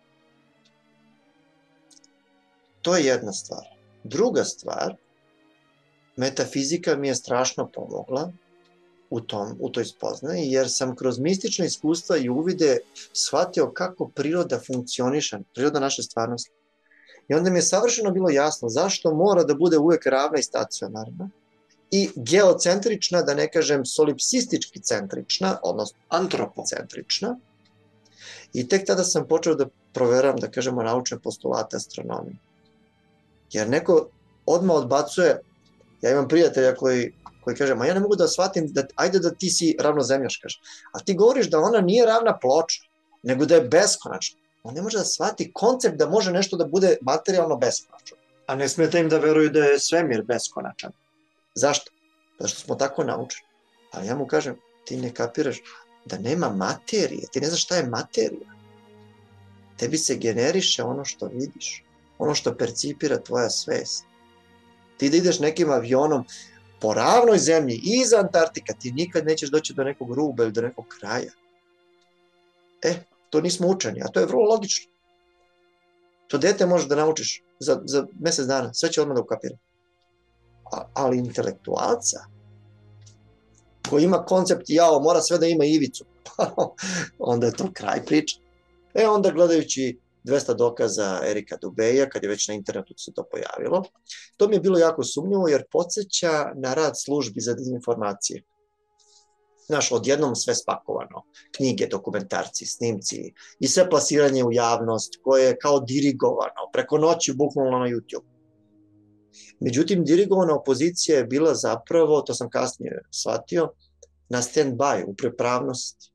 to je jedna stvar. Druga stvar, metafizika mi je strašno pomogla u, tom, u toj spoznaji, jer sam kroz mistična iskustva i uvide shvatio kako priroda funkcioniše, priroda naše stvarnosti. I onda mi je savršeno bilo jasno zašto mora da bude uvek ravna i stacionarna i geocentrična, da ne kažem solipsistički centrična, odnosno antropocentrična. I tek tada sam počeo da proveram, da kažemo, naučne postulate astronomije. Jer neko odmah odbacuje, ja imam prijatelja koji, koji kaže, ma ja ne mogu da shvatim, da, ajde da ti si ravnozemljaš, kaže. A ti govoriš da ona nije ravna ploča, nego da je beskonačna. On ne može da shvati koncept da može nešto da bude materijalno beskonačno. A ne smeta im da veruju da je svemir beskonačan. Zašto? Zašto smo tako naučeni. Ali ja mu kažem, ti ne kapiraš da nema materije, ti ne znaš šta je materija. Tebi se generiše ono što vidiš, ono što percipira tvoja svest. Ti da ideš nekim avionom po ravnoj zemlji iza Antarktika, ti nikad nećeš doći do nekog ruba ili do nekog kraja. E, to nismo učeni, a to je vrlo logično. To dete možeš da naučiš za, za mesec dana, sve će odmah da ukapira. A, ali intelektualca, koji ima koncept, jao, mora sve da ima ivicu, onda je to kraj priče. E, onda gledajući dvesta dokaza Erika Dubeja, kad je već na internetu se to pojavilo, to mi je bilo jako sumnjivo, jer podsjeća na rad službi za dezinformacije. Znaš, odjednom sve spakovano, knjige, dokumentarci, snimci i sve plasiranje u javnost koje je kao dirigovano, preko noći bukvalno na YouTube. Međutim, dirigovana opozicija je bila zapravo, to sam kasnije shvatio, na stand-by, u pripravnosti.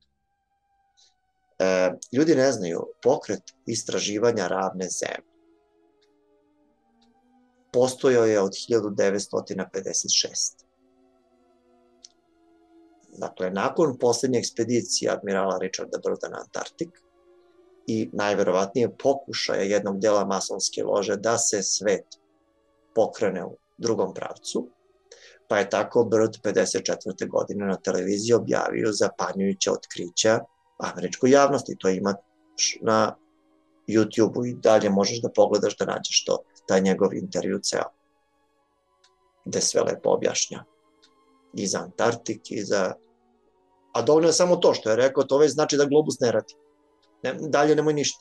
E, ljudi ne znaju, pokret istraživanja ravne zemlje postojao je od hiljadu devetsto pedeset šeste. Dakle, nakon posljednje ekspedicije admirala Richarda Byrda na Antarktik i najverovatnije pokušaja jednog dela masonske lože da se svet pokrene u drugom pravcu, pa je tako Byrd pedeset četvrte godine na televiziji objavio zapanjujuća otkrića američkoj javnosti. To ima na YouTube-u i dalje možeš da pogledaš da nađeš to, taj njegov intervju ceo, gde sve lepo objašnja. I za Antarktik, i za... A dovoljno je samo to što je rekao, to već znači da globus ne radi. Ne, dalje nemoj ništa.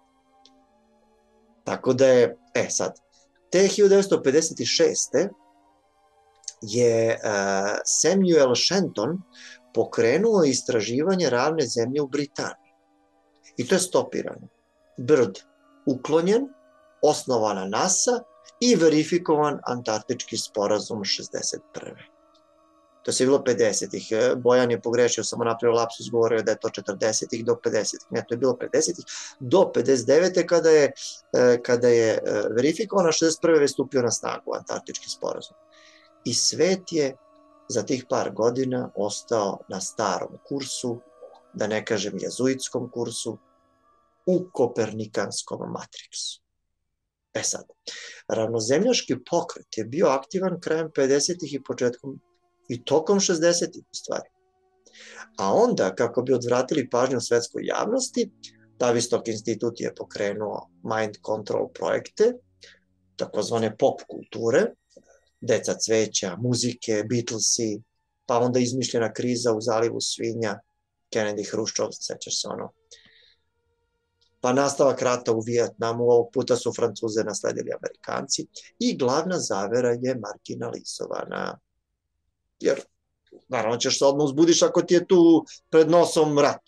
Tako da je, e sad, te hiljadu devetsto pedeset šeste je uh, Samuel Shenton pokrenuo istraživanje ravne zemlje u Britaniji. I to je stopirano. Byrd uklonjen, osnovana NASA i verifikovan Antarktički sporazum šezdeset prve. To se bilo pedesetih. Bojan je pogrešio, samo napravio lapsus, govorio da je to četrdesetih do pedesetih. Ne, to je bilo pedesetih do pedeset devete kada je, kada je verifikovan, a šezdeset prve je stupio na snagu Antarktički sporazum. I svet je za tih par godina ostao na starom kursu, da ne kažem jezuitskom kursu, u kopernikanskom matriksu. E sad, ravnozemljaški pokret je bio aktivan krajem pedesetih i početkom i tokom šezdesetih u stvari. A onda, kako bi odvratili pažnju svetskoj javnosti, Tavistock institut je pokrenuo mind control projekte, takozvane pop kulture, Deca cveća, muzike, Beatlesi, pa onda izmišljena kriza u zalivu svinja, Kennedy, Hruščov, sećaš se ono. Pa nastavak rata u Vijetnamu, ovog puta su Francuze nasledili Amerikanci i glavna zavera je marginalizovana. Jer, naravno, ćeš se odmah uzbudiš ako ti je tu pred nosom rat.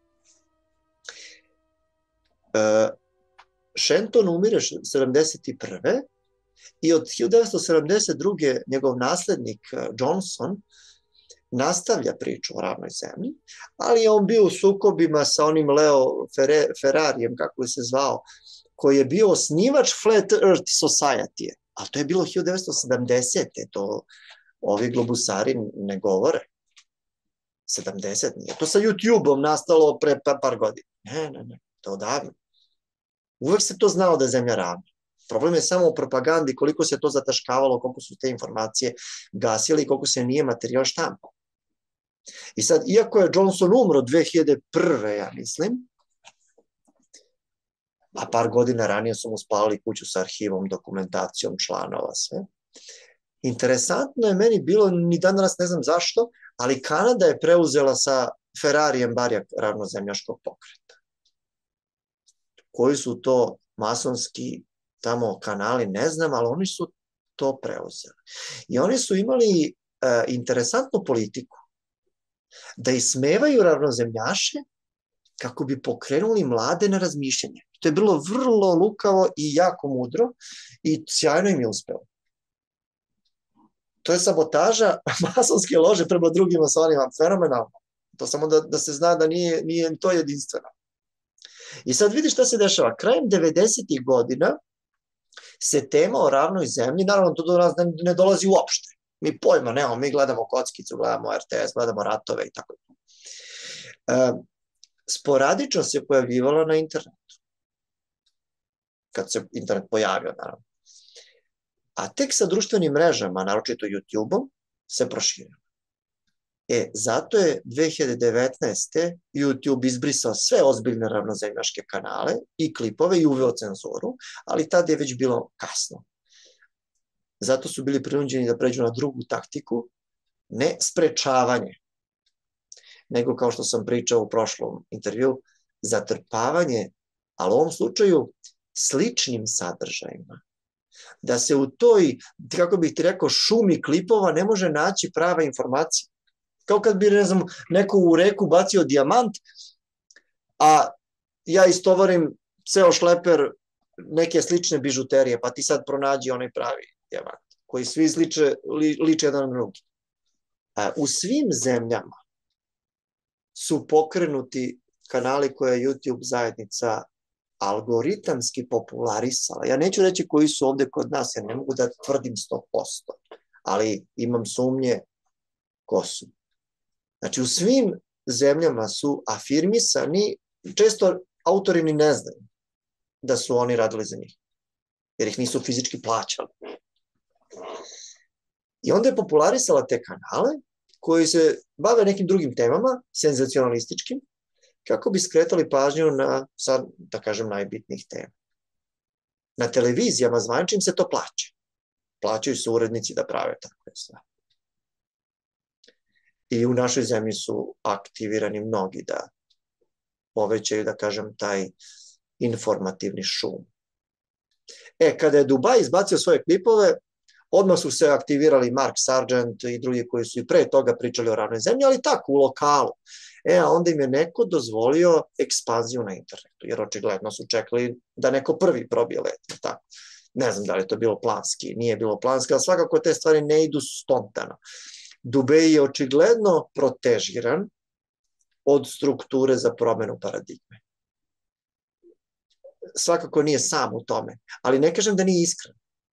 E, Shenton umire sedamdeset prve i od hiljadu devetsto sedamdeset druge njegov naslednik Johnson nastavlja priču o ravnoj zemlji, ali je on bio u sukobima sa onim Leo Ferrarijem, kako je se zvao, koji je bio osnivač Flat Earth Society, a to je bilo hiljadu devetsto sedamdesete. To ovi globusari ne govore. sedamdeset nije. To sa YouTube-om nastalo pre par godina. Ne, ne, ne, to odavno. Uvek se to znao da je zemlja ravna. Problem je samo u propagandi, koliko se to zataškavalo, koliko su te informacije gasili i koliko se nije materijal štampao. I sad, iako je Johnson umro dve hiljade prve, ja mislim, a par godina ranije su mu spalili kuću sa arhivom, dokumentacijom, članova, sve. Interesantno je meni bilo, ni dan danas ne znam zašto, ali Kanada je preuzela sa Ferrarijem barjak ravnozemljaškog pokreta. Koji su to masonski tamo kanali, ne znam, ali oni su to preuzeli. I oni su imali uh, interesantnu politiku da ismevaju ravnozemljaše kako bi pokrenuli mlade na razmišljanje. To je bilo vrlo lukavo i jako mudro i sjajno im je uspelo. To je sabotaža masonske lože prema drugim masonima, fenomenalno. To samo da, da se zna da nije, nije to jedinstveno. I sad vidi šta se dešava. Krajem devedesetih godina se tema o ravnoj zemlji, naravno to do nas ne, ne dolazi uopšte. Mi pojma nemamo, mi gledamo kockicu, gledamo R T S, gledamo ratove i tako. E, sporadično se pojavljivala na internetu. Kad se internet pojavio, naravno. A tek sa društvenim mrežama, naročito YouTube-om, se proširio. E, zato je dve hiljade devetnaeste. YouTube izbrisao sve ozbiljne ravnozemljaške kanale i klipove i uveo cenzuru, ali tada je već bilo kasno. Zato su bili prinuđeni da pređu na drugu taktiku, ne sprečavanje, nego kao što sam pričao u prošlom intervju, zatrpavanje, ali u ovom slučaju sličnim sadržajima. Da se u toj, kako bih ti rekao, šumi klipova ne može naći prava informacija. Kao kad bi, ne znam, neko u reku bacio dijamant, a ja istovarim ceo šleper neke slične bižuterije, pa ti sad pronađi onaj pravi dijamant, koji svi sliče, li, liče jedan na drugi. A, u svim zemljama su pokrenuti kanali koje je YouTube zajednica algoritamski popularisala. Ja neću reći koji su ovde kod nas, ja ne mogu da tvrdim sto posto, ali imam sumnje ko su. Znači, u svim zemljama su afirmisani, često autori ni ne znaju da su oni radili za njih, jer ih nisu fizički plaćali. I onda je popularisala te kanale koji se bave nekim drugim temama, senzacionalističkim, kako bi skretali pažnju na, sad, da kažem, najbitnijih tema. Na televizijama zvaničnim se to plaća. Plaćaju se urednici da prave tako je sve. I u našoj zemlji su aktivirani mnogi da povećaju, da kažem, taj informativni šum. E, kada je Dubaj izbacio svoje klipove, odmah su se aktivirali Mark Sargent i drugi koji su i pre toga pričali o ravnoj zemlji, ali tako, u lokalu. E, a onda im je neko dozvolio ekspanziju na internetu, jer očigledno su čekali da neko prvi probije let. Tako. Ne znam da li je to bilo planski, nije bilo planski, ali svakako te stvari ne idu spontano. Dubej je očigledno protežiran od strukture za promenu paradigme. Svakako nije sam u tome, ali ne kažem da nije iskren.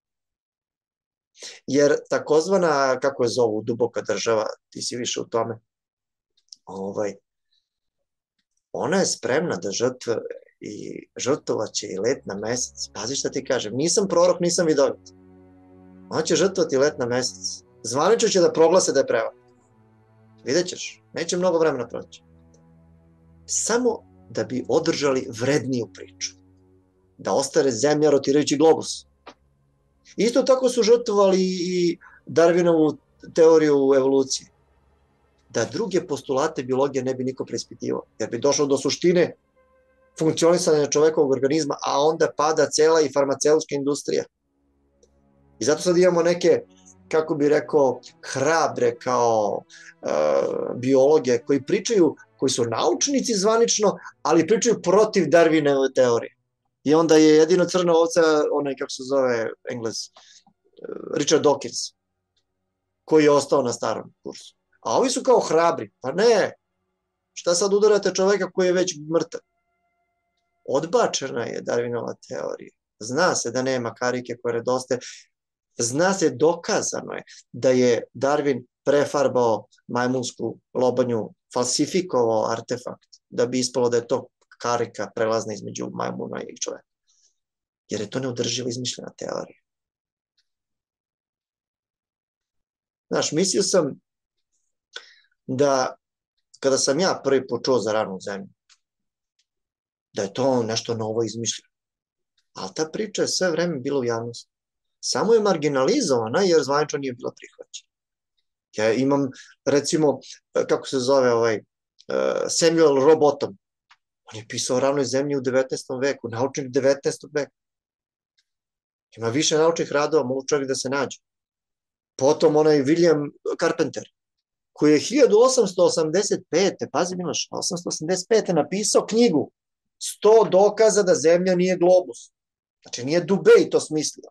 Jer takozvana, kako je zovu, duboka država, ti si više u tome, ovaj, ona je spremna da žrtve i žrtovaće i let na mesec. Pazi šta ti kažem, nisam prorok, nisam vidovit. Ona će žrtvovati let na mesec. Zvanično će da proglase da je prevara. Vidjet ćeš, neće mnogo vremena proći. Samo da bi održali vredniju priču. Da ostane zemlja rotirajući globus. Isto tako su žrtvovali i Darwinovu teoriju evolucije. Da druge postulate biologije ne bi niko preispitivao, jer bi došlo do suštine funkcionisanja čovekovog organizma, a onda pada cela i farmaceutska industrija. I zato sad imamo neke, kako bi rekao, hrabre kao uh, biologe koji pričaju, koji su naučnici zvanično, ali pričaju protiv Darwinove teorije. I onda je jedino crna ovca, onaj, kako se zove Englez, Richard Dawkins, koji je ostao na starom kursu. A ovi su kao hrabri. Pa ne, šta sad udarate čoveka koji je već mrtav? Odbačena je Darwinova teorija. Zna se da nema karike koje nedostaje. Zna se, dokazano je da je Darwin prefarbao majmunsku lobanju, falsifikovao artefakt, da bi ispalo da je to karika prelazna između majmuna i čoveka. jer je to neodrživo izmišljena teorija. Znaš, mislio sam da kada sam ja prvi počuo za ravnu zemlju, da je to nešto novo izmišljeno. Ali ta priča je sve vreme bila u javnosti. Samo je marginalizovana jer zvanično nije bila prihvaćena. Ja imam, recimo, kako se zove ovaj, Samuel Robotham. On je pisao o ravnoj zemlji u devetnaestom veku, naučnik devetnaestog veka. Ima više naučnih radova, mogu čovjek da se nađe. Potom onaj William Carpenter, koji je hiljadu osamsto osamdeset pete. pazi Miloš, osamsto osamdeset pete napisao knjigu sto dokaza da zemlja nije globus. Znači nije Dubej to smislio.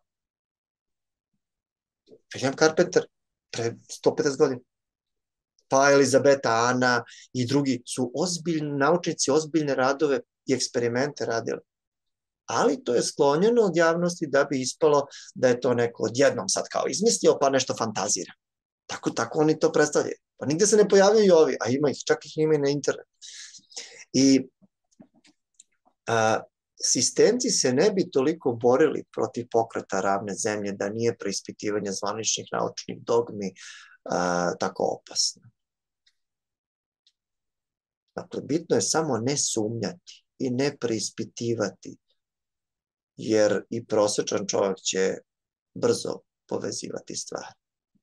William Carpenter pre sto pedeset godina. Pa Elizabeta Ana i drugi su ozbiljni naučnici, ozbiljne radove i eksperimente radili. Ali to je sklonjeno od javnosti da bi ispalo da je to neko odjednom sad kao izmislio pa nešto fantazira. Tako, tako oni to predstavljaju. Pa nigde se ne pojavljaju ovi, a ima ih, čak ih ima i na internetu. I a, sistemci se ne bi toliko borili protiv pokreta ravne zemlje da nije preispitivanje zvaničnih naučnih dogmi a, tako opasno. Dakle, bitno je samo ne sumnjati i ne preispitivati, jer i prosječan čovjek će brzo povezivati stvari.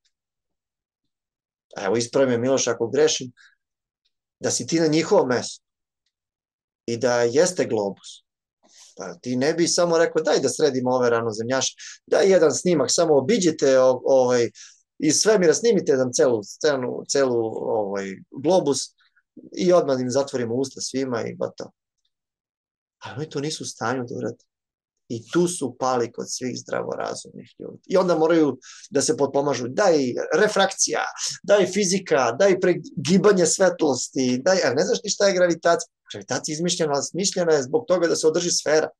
A evo, ispravi me Miloš ako grešim, da si ti na njihovom mestu i da jeste globus, pa ti ne bi samo rekao daj da sredimo ove ravnozemljaše, daj jedan snimak, samo obiđite ovaj, iz svemira, snimite jedan celu scenu, celu ovaj, globus i odmah im zatvorimo usta svima i gotovo. Ali oni to nisu u stanju da urade. I tu su pali kod svih zdravorazumnih ljudi. I onda moraju da se potpomažu. Daj refrakcija, daj fizika, daj pregibanje svetlosti, daj, a ne znaš ti šta je gravitacija? Gravitacija izmišljena, smišljena je zbog toga da se održi sfera.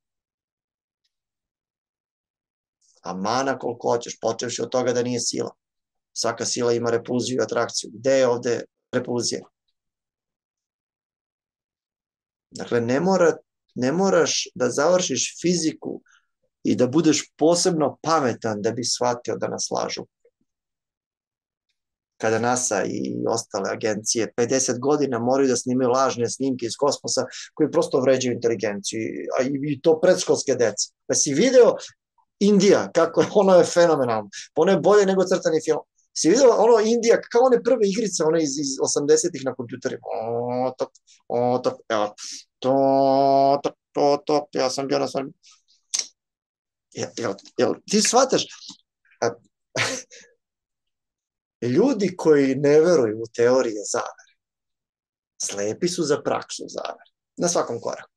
A mana koliko hoćeš, počevši od toga da nije sila. Svaka sila ima repulziju i atrakciju. Gde je ovde repulzija? Dakle, ne mora Ne moraš da završiš fiziku i da budeš posebno pametan da bi shvatio da nas lažu. Kada NASA i ostale agencije pedeset godina moraju da snimaju lažne snimke iz kosmosa koji prosto vređaju inteligenciju, a i to predškolske dece. Pa si video Indija, kako je, ono je fenomenalno. Ono je bolje nego crtani film. Si vidio ono Indija, kao one prve igrice, one iz, iz osamdesetih na kompjuterima. O, top, o, top, evo. To, to, to, to, ja sam bio na svom... Jel, jel, jel, ti shvataš? A, ljudi koji ne veruju u teorije zavere, slepi su za praksu zavere, na svakom koraku.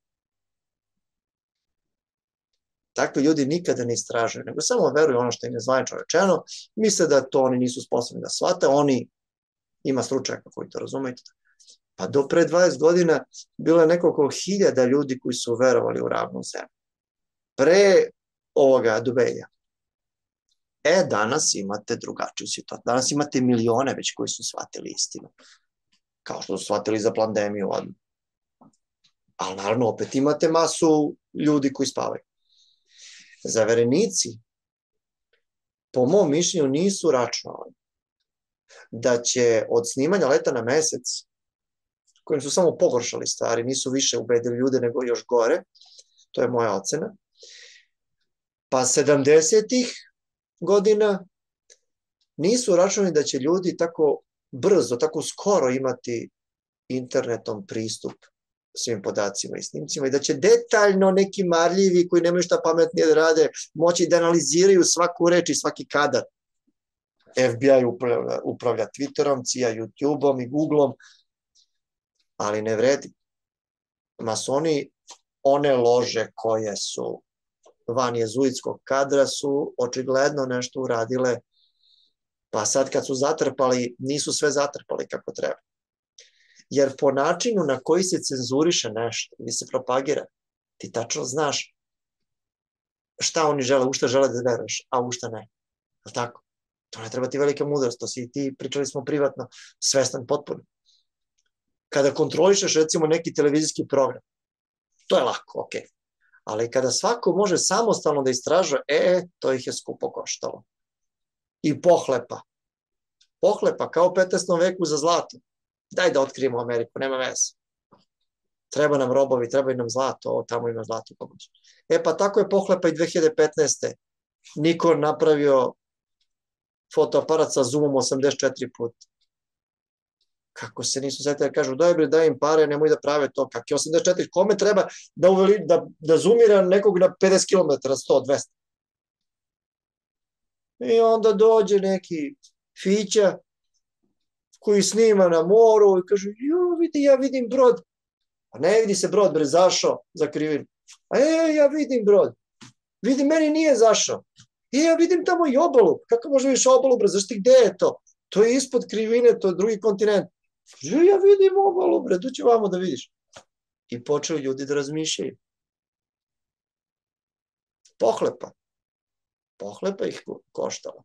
Takvi ljudi nikada ne istražuju, nego samo veruju ono što im je zvanično rečeno, misle da to oni nisu sposobni da shvate, oni ima stručnjaka koji to razumeju. Pa do pre dvadeset godina bilo je nekoliko hiljada ljudi koji su verovali u ravnu zemlju. Pre ovoga Dubeja. E, danas imate drugačiju situaciju. Danas imate milione već koji su shvatili istinu. Kao što su shvatili za pandemiju. Ali naravno opet imate masu ljudi koji spavaju. Zaverenici, po mom mišljenju, nisu računali da će od snimanja leta na mesec, kojim su samo pogoršali stvari, nisu više ubedili ljude nego još gore, to je moja ocena, pa sedamdesetih godina nisu računali da će ljudi tako brzo, tako skoro imati internetom pristup svim podacima i snimcima i da će detaljno neki marljivi koji nemaju šta pametnije da rade moći da analiziraju svaku reč i svaki kadar. F B I upravlja, upravlja Twitterom, C I A YouTubeom i Googleom, ali ne vredi. Masoni, one lože koje su van jezuitskog kadra su očigledno nešto uradile, pa sad kad su zatrpali, nisu sve zatrpali kako treba. Jer po načinu na koji se cenzuriše nešto, ili se propagira, ti tačno znaš šta oni žele, u šta žele da veruješ, a u šta ne. Je tako? To ne treba ti velika mudrost, to si ti, pričali smo privatno, svestan potpuno. Kada kontrolišeš recimo neki televizijski program, to je lako, ok. Ali kada svako može samostalno da istražuje, e, to ih je skupo koštalo. I pohlepa. Pohlepa, kao u petnaestom veku za zlato. Daj da otkrijemo Ameriku, nema veze. Treba nam robovi, treba nam zlato, ovo tamo ima zlato. E pa tako je pohlepa i dve hiljade petnaeste. Niko napravio fotoaparat sa zoomom osamdeset četiri puta. Kako se nisu setili da kažu, daj bre, daj im pare, nemoj da prave to. Kak je osamdeset četiri? Kome treba da, uveli, da, da zoomira nekog na pedeset kilometara, sto, dvesta? I onda dođe neki Fića koji snima na moru i kaže, jo, vidi, ja vidim brod. A ne vidi se brod, bre, zašao za krivinu. A e, ja vidim brod. Vidi, meni nije zašao. E, ja vidim tamo i obalu. Kako možda vidiš obalu, bre, zašto ti gde je to? To je ispod krivine, to je drugi kontinent. E, ja vidim obalu, bre, dođi vamo da vidiš. I počeli ljudi da razmišljaju. Pohlepa. Pohlepa ih koštala.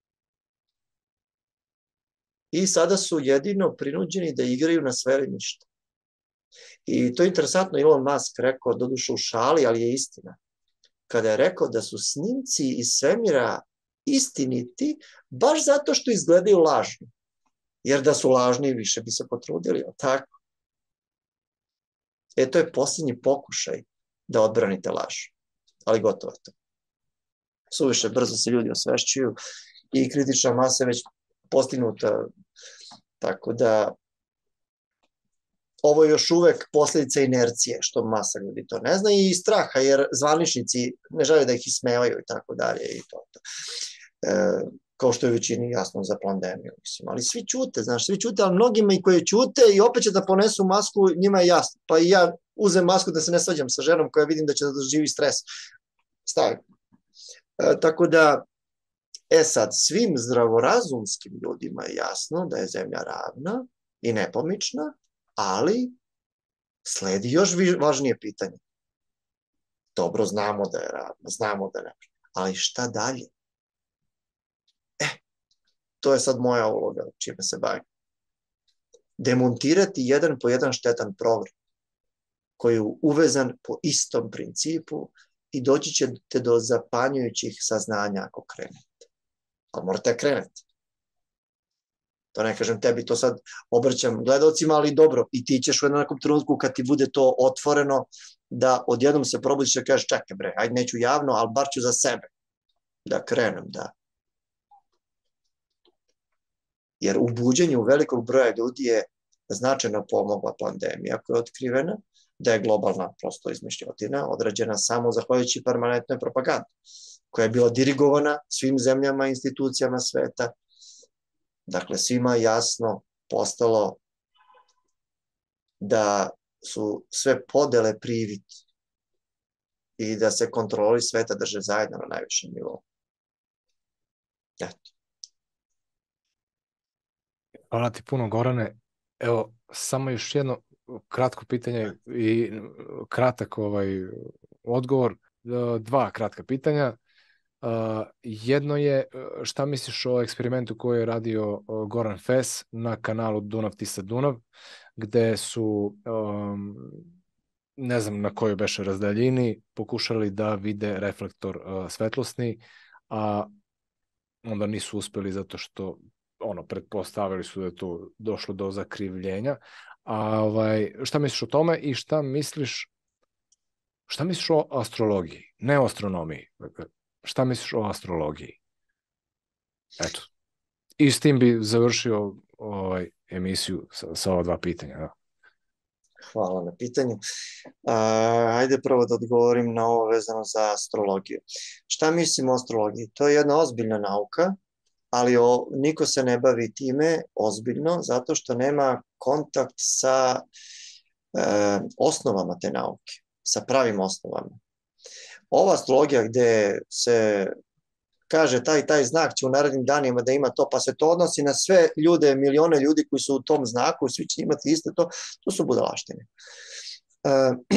I sada su jedino prinuđeni da igraju na sve ili ništa. I to je interesantno, Elon Musk rekao, doduše u šali, ali je istina. Kada je rekao da su snimci iz svemira istiniti, baš zato što izgledaju lažni. Jer da su lažni, više bi se potrudili, tako? E, to je posljednji pokušaj da odbranite laž. Ali gotovo je to. Suviše brzo se ljudi osvešćuju i kritična masa je već postignuta, tako da ovo je još uvek posljedica inercije, što masa ljudi to ne zna, i straha, jer zvaničnici ne žele da ih ismevaju i tako dalje i to. E, kao što je većini jasno za pandemiju, mislim. Ali svi ćute, znaš, svi ćute, ali mnogima i koji ćute i opet će da ponesu masku, njima je jasno. Pa i ja uzem masku da se ne svađam sa ženom koja vidim da će da doživi stres. Stavim. E, tako da, e sad, svim zdravorazumskim ljudima je jasno da je zemlja ravna i nepomična, ali sledi još važnije pitanje. Dobro, znamo da je ravna, znamo da ne, ali šta dalje? E, to je sad moja uloga, čime se bavim. Demontirati jedan po jedan štetan program, koji je uvezan po istom principu i doći ćete do zapanjujućih saznanja ako krenete. Ali morate kreneti. To ne kažem tebi, to sad obraćam gledalcima, ali dobro, i ti ćeš u jednakom trenutku kad ti bude to otvoreno, da odjednom se probudiš da kažeš, čekaj bre, ajde neću javno, ali bar ću za sebe da krenem, da. Jer u buđenju velikog broja ljudi je značajno pomogla pandemija koja je otkrivena, da je globalna prosto izmišljotina, odrađena samo zahvaljujući permanentnoj propagandi, koja je bila dirigovana svim zemljama i institucijama sveta. Dakle, svima jasno postalo da su sve podele privid i da se kontroli sveta drže zajedno na najvišem nivou. Eto. Hvala ti puno, Gorane. Evo, samo još jedno kratko pitanje i kratak ovaj odgovor. Dva kratka pitanja. Uh, jedno je, šta misliš o eksperimentu koji je radio Goran Fes na kanalu Dunav Tisa Dunav, gde su um, ne znam na kojoj beše razdaljini pokušali da vide reflektor uh, svetlosni, a onda nisu uspeli zato što ono, pretpostavili su da je to došlo do zakrivljenja. A ovaj, šta misliš o tome i šta misliš šta misliš o astrologiji, ne o astronomiji? Šta misliš o astrologiji? Eto. I s tim bi završio ovaj emisiju sa, sa ova dva pitanja. Da. Hvala na pitanju. A, ajde prvo da odgovorim na ovo vezano za astrologiju. Šta mislim o astrologiji? To je jedna ozbiljna nauka, ali o, niko se ne bavi time ozbiljno, zato što nema kontakt sa e, osnovama te nauke, sa pravim osnovama. Ova astrologija gde se kaže taj taj znak će u narednim danima da ima to, pa se to odnosi na sve ljude, milione ljudi koji su u tom znaku, svi će imati isto to, to su budalaštine. E,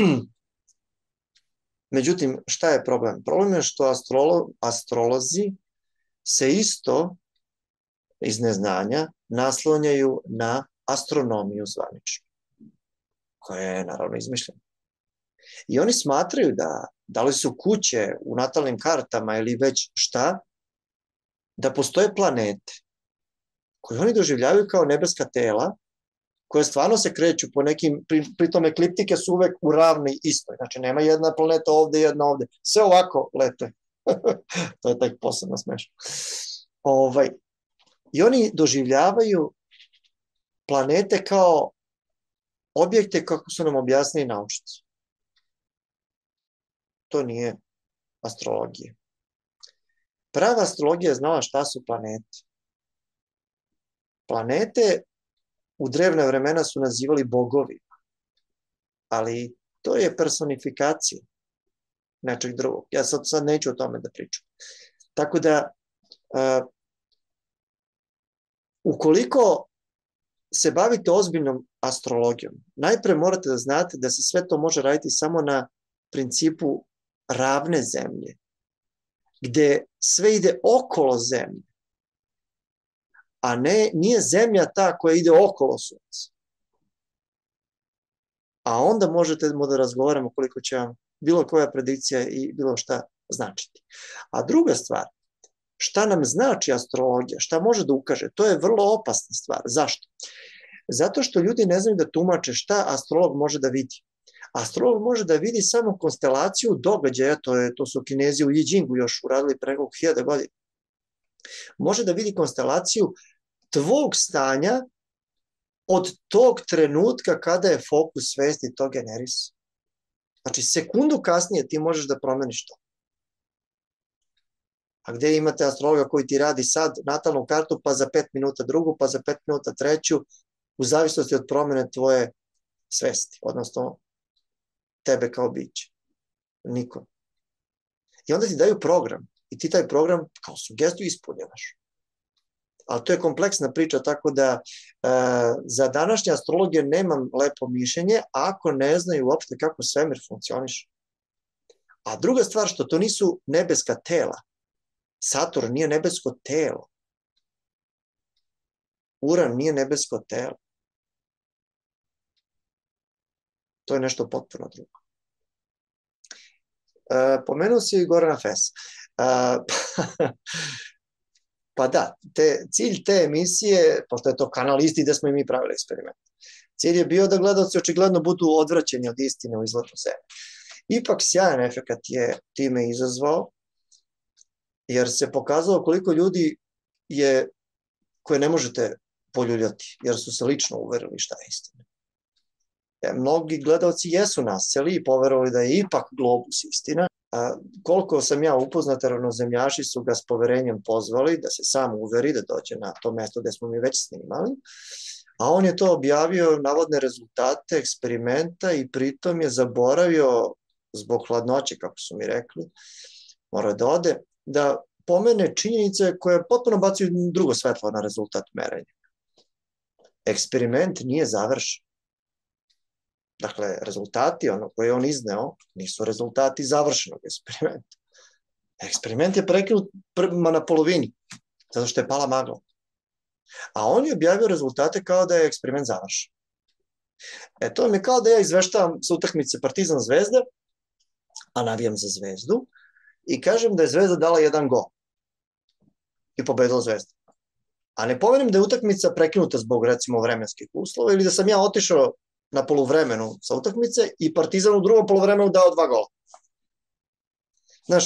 međutim, šta je problem? Problem je što astrolo, astrolozi se isto iz neznanja naslonjaju na astronomiju zvaničnu, koja je naravno izmišljena. I oni smatraju da da li su kuće u natalnim kartama ili već šta, da postoje planete koje oni doživljavaju kao nebeska tela, koje stvarno se kreću po nekim, pri, pritom ekliptike su uvek u ravnoj istoj, znači nema jedna planeta ovde, jedna ovde, sve ovako lete. To je tek posebno smešno. Ovaj, I oni doživljavaju planete kao objekte kako su nam objasnili naučnici. To nije astrologija. Prava astrologija je znala šta su planete. Planete u drevna vremena su nazivali bogovima, ali to je personifikacija nečeg drugog. Ja sad, sad neću o tome da pričam. Tako da, uh, ukoliko se bavite ozbiljnom astrologijom, najpre morate da znate da se sve to može raditi samo na principu ravne zemlje, gde sve ide okolo zemlje, a ne, nije zemlja ta koja ide okolo sunca. A onda možete da razgovaramo koliko će vam bilo koja predikcija i bilo šta značiti. A druga stvar, šta nam znači astrologija, šta može da ukaže, to je vrlo opasna stvar. Zašto? Zato što ljudi ne znaju da tumače šta astrolog može da vidi. Astrolog može da vidi samo konstelaciju događaja, to, je, to su Kinezi u I Jingu još uradili pre nekog hiljada godina. Može da vidi konstelaciju tvog stanja od tog trenutka kada je fokus svesti to generis. Znači, sekundu kasnije ti možeš da promeniš to. A gde imate astrologa koji ti radi sad natalnu kartu, pa za pet minuta drugu, pa za pet minuta treću, u zavisnosti od promene tvoje svesti, odnosno tebe kao biće. Niko. I onda ti daju program i ti taj program kao sugestiju ispunjavaš. Ali to je kompleksna priča, tako da e, za današnje astrologije nemam lepo mišljenje ako ne znaju uopšte kako svemir funkcioniše. A druga stvar što to nisu nebeska tela. Saturn nije nebesko telo. Uran nije nebesko telo. To je nešto potpuno drugo. E, pomenuo si i Gorana Fesa. E, pa da, te, cilj te emisije, pošto je to kanal isti gde smo i mi pravili eksperiment, cilj je bio da gledalci očigledno budu odvraćeni od istine u izvrtu zemlje. Ipak sjajan efekat je time izazvao, jer se pokazalo koliko ljudi je, koje ne možete poljuljati, jer su se lično uverili šta je istina. E, mnogi gledalci jesu naseli i poverovali da je ipak globus istina. A, koliko sam ja upoznat, ravnozemljaši su ga s poverenjem pozvali da se sam uveri, da dođe na to mesto gde smo mi već snimali, a on je to objavio, navodne rezultate eksperimenta i pritom je zaboravio, zbog hladnoće, kako su mi rekli, mora da ode, da pomene činjenice koje potpuno bacaju drugo svetlo na rezultat merenja. Eksperiment nije završen. Dakle, rezultati, ono koje on izneo, nisu rezultati završenog eksperimenta. Eksperiment je prekinut prema na polovini, zato što je pala magla. A on je objavio rezultate kao da je eksperiment završen. E, to mi kao da ja izveštavam sa utakmice Partizan Zvezda, a navijam za Zvezdu, i kažem da je Zvezda dala jedan gol i pobedila Zvezda. A ne pomenem da je utakmica prekinuta zbog, recimo, vremenskih uslova ili da sam ja otišao na poluvremenu sa utakmice i Partizan u drugom poluvremenu dao dva gola. Znaš,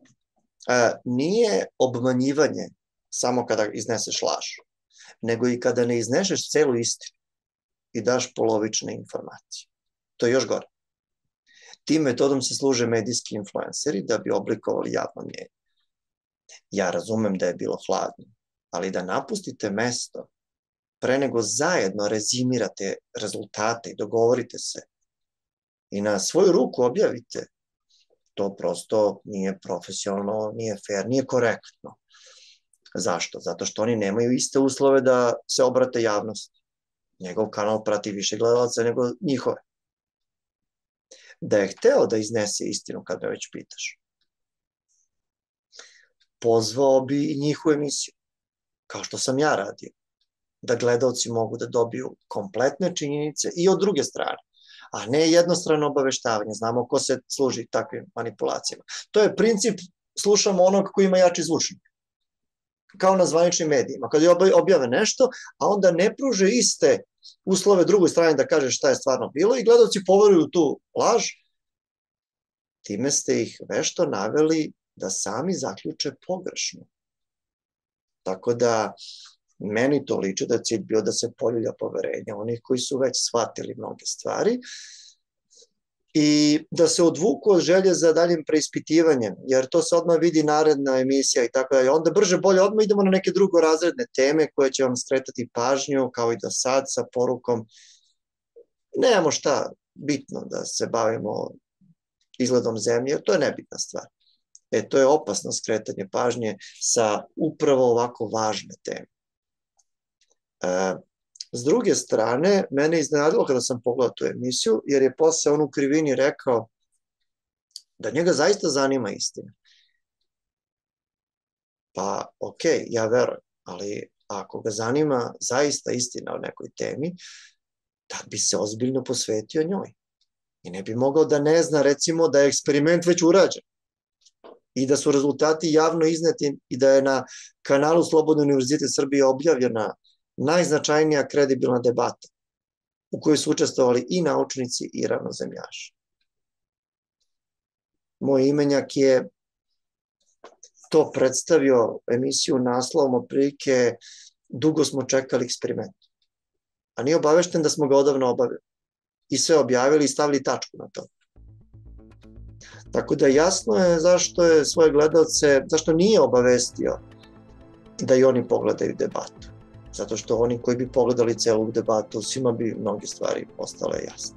nije obmanjivanje samo kada izneseš laž, nego i kada ne izneseš celu istinu i daš polovične informacije. To je još gore. Tim metodom se služe medijski influenceri da bi oblikovali javno mnjenje. Ja razumem da je bilo hladno, ali da napustite mesto pre nego zajedno rezimirate rezultate i dogovorite se i na svoju ruku objavite, to prosto nije profesionalno, nije fair, nije korektno. Zašto? Zato što oni nemaju iste uslove da se obrate javnosti. Njegov kanal prati više gledalaca nego njihove. Da je hteo da iznese istinu, kad me već pitaš, pozvao bi i njihovu emisiju, kao što sam ja radio, da gledalci mogu da dobiju kompletne činjenice i od druge strane. a ne jednostrano obaveštavanje. Znamo ko se služi takvim manipulacijama. To je princip, slušamo onog koji ima jači zvučnik. Kao na zvaničnim medijima. Kada objave nešto, a onda ne pruže iste uslove drugoj strani da kaže šta je stvarno bilo i gledalci poveruju tu laž, time ste ih vešto naveli da sami zaključe pogrešno. Tako da meni to liči da je cilj bio da se poljulja poverenja onih koji su već shvatili mnoge stvari i da se odvuku od želje za daljim preispitivanjem, jer to se odmah vidi naredna emisija i tako dalje. Onda brže bolje odmah idemo na neke drugorazredne teme koje će vam skretati pažnju, kao i do sad, sa porukom nemamo šta bitno da se bavimo izgledom zemlje, jer to je nebitna stvar. E, to je opasno skretanje pažnje sa upravo ovako važne teme. E, s druge strane, mene iznenadilo kada sam pogledao tu emisiju, jer je posle on u krivini rekao da njega zaista zanima istina. Pa, okej, ja verujem, ali ako ga zanima zaista istina o nekoj temi, tad bi se ozbiljno posvetio njoj. I ne bi mogao da ne zna, recimo, da je eksperiment već urađen i da su rezultati javno izneti i da je na kanalu Slobodni univerzitet Srbije objavljena najznačajnija kredibilna debata u kojoj su učestvovali i naučnici i ravnozemljaši. Moj imenjak je to predstavio emisiju naslovom otprilike dugo smo čekali eksperiment. A nije obavešten da smo ga odavno obavili. I sve objavili i stavili tačku na to. Tako da jasno je zašto je svoje gledalce, zašto nije obavestio da i oni pogledaju debatu. Zato što oni koji bi pogledali celu debatu, svima bi mnoge stvari postale jasne.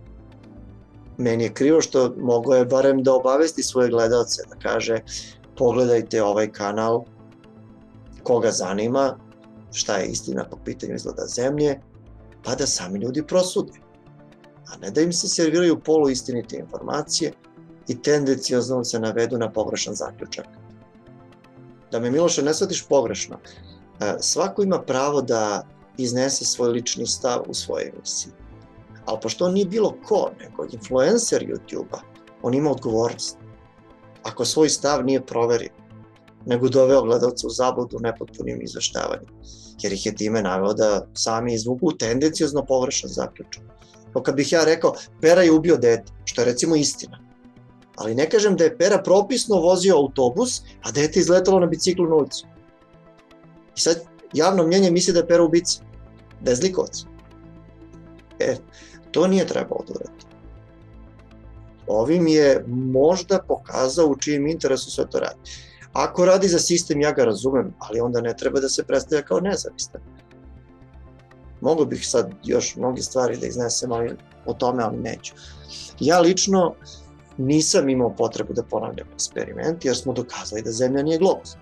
Meni je krivo što mogao je barem da obavesti svoje gledalce, da kaže pogledajte ovaj kanal, koga zanima, šta je istina po pitanju izgleda zemlje, pa da sami ljudi prosude. A ne da im se serviraju poluistinite informacije i tendenciozno se navedu na pogrešan zaključak. Da me, Miloše, ne shvatiš pogrešno, svako ima pravo da iznese svoj lični stav u svojoj emisiji. Ali pošto on nije bilo ko, nego influencer YouTube-a, on ima odgovornost. Ako svoj stav nije proverio, nego doveo gledalca u zabludu nepotpunim izveštavanjem, jer ih je time naveo da sami izvuku tendenciozno pogrešan zaključak. To kad bih ja rekao, Pera je ubio dete, što je recimo istina. Ali ne kažem da je Pera propisno vozio autobus, a dete izletalo na biciklu na ulicu. I sad javno mnjenje misli da je Pera ubica, da je zlikovac. E, to nije trebalo da uradi. Ovim je možda pokazao u čijem interesu sve to radi. Ako radi za sistem, ja ga razumem, ali onda ne treba da se predstavlja kao nezavistan. Mogu bih sad još mnoge stvari da iznesem ali, o tome, ali neću. Ja lično nisam imao potrebu da ponavljam eksperiment, jer smo dokazali da Zemlja nije globus.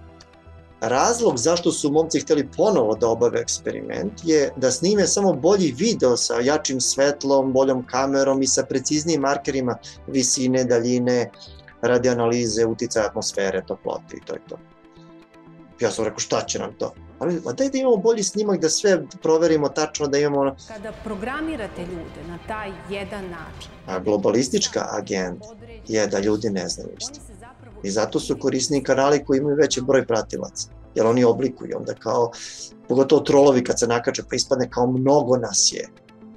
Razlog zašto su momci hteli ponovo da obave eksperiment je da snime samo bolji video sa jačim svetlom, boljom kamerom i sa preciznijim markerima visine, daljine, radi analize, uticaja atmosfere, toplote i to je to. Ja sam rekao šta će nam to? Ali daj da imamo bolji snimak, da sve proverimo tačno, da imamo ono... Kada programirate ljude na taj jedan način... A globalistička agenda je da ljudi ne znaju istinu. I zato su korisni kanali koji imaju veći broj pratilaca. Jer oni oblikuju onda kao, pogotovo trolovi kad se nakače, pa ispadne kao mnogo nas je.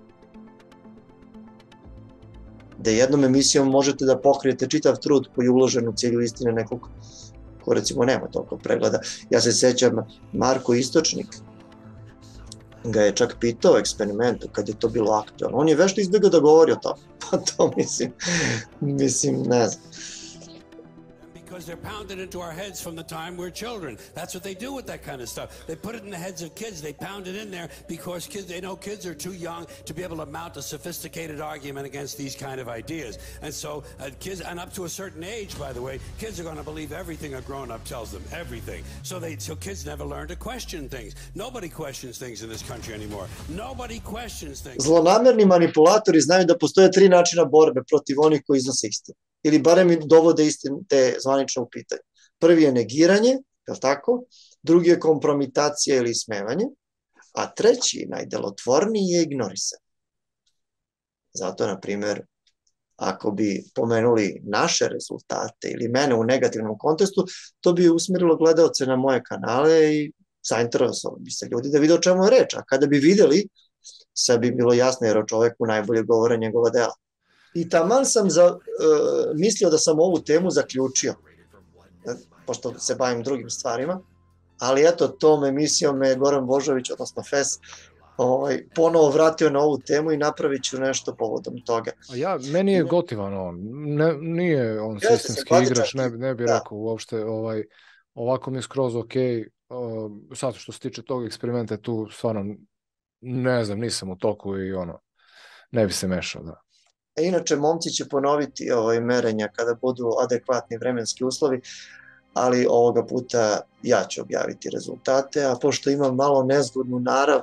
Da jednom emisijom možete da pokrijete čitav trud koji je uložen u cilju istine nekog ko recimo nema toliko pregleda. Ja se sećam, Marko Istočnik ga je čak pitao o eksperimentu kad je to bilo aktualno. On je vešto izbjegao da govori o tome. Pa to mislim, mislim, ne znam. Because they're pounded into our heads from the time we're children. That's what they do with that kind of stuff. They put it in the heads of kids. They pound it in there because kids, they know kids are too young to be able to mount a sophisticated argument against these kind of ideas. And so uh, kids, and up to a certain age, by the way, kids are going to believe everything a grown-up tells them, everything. So they, so kids never learn to question things. Nobody questions things in this country anymore. Nobody questions things. Zlonamerni manipulatori znaju da postoje tri načina borbe protiv onih koji iznose istinu. Ili barem im dovode istine zvanično u pitanje. Prvi je negiranje, je li tako? Drugi je kompromitacija ili ismevanje, a treći, najdelotvorniji, je ignorisanje. Zato, na primjer, ako bi pomenuli naše rezultate ili mene u negativnom kontekstu, to bi usmjerilo gledalce na moje kanale i zainteresovali bi se ljudi da vide o čemu je reč. A kada bi videli, sve bi bilo jasno jer o čoveku najbolje govore njegova dela. I taman sam za, uh, mislio da sam ovu temu zaključio, pošto se bavim drugim stvarima, ali eto, tom emisijom me Goran Božović, odnosno Fes, ovaj, ponovo vratio na ovu temu i napravit ću nešto povodom toga. A ja, meni je gotivan on, ne, nije on Jeste, sistemski simpatičan igrač, ne, tip, ne bi da. rekao uopšte, ovaj, ovako mi je skroz ok, uh, sad što se tiče tog eksperimenta tu stvarno, ne znam, nisam u toku i ono, ne bi se mešao, da. E, inače, momci će ponoviti ovaj, merenja kada budu adekvatni vremenski uslovi, ali ovoga puta ja ću objaviti rezultate, a pošto imam malo nezgodnu narav,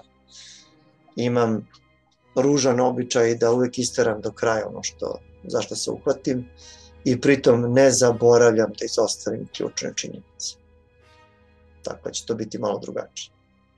imam ružan običaj da uvek isteram do kraja ono što, zašto se uhvatim i pritom ne zaboravljam da izostavim ključne činjenice. Tako će to biti malo drugačije.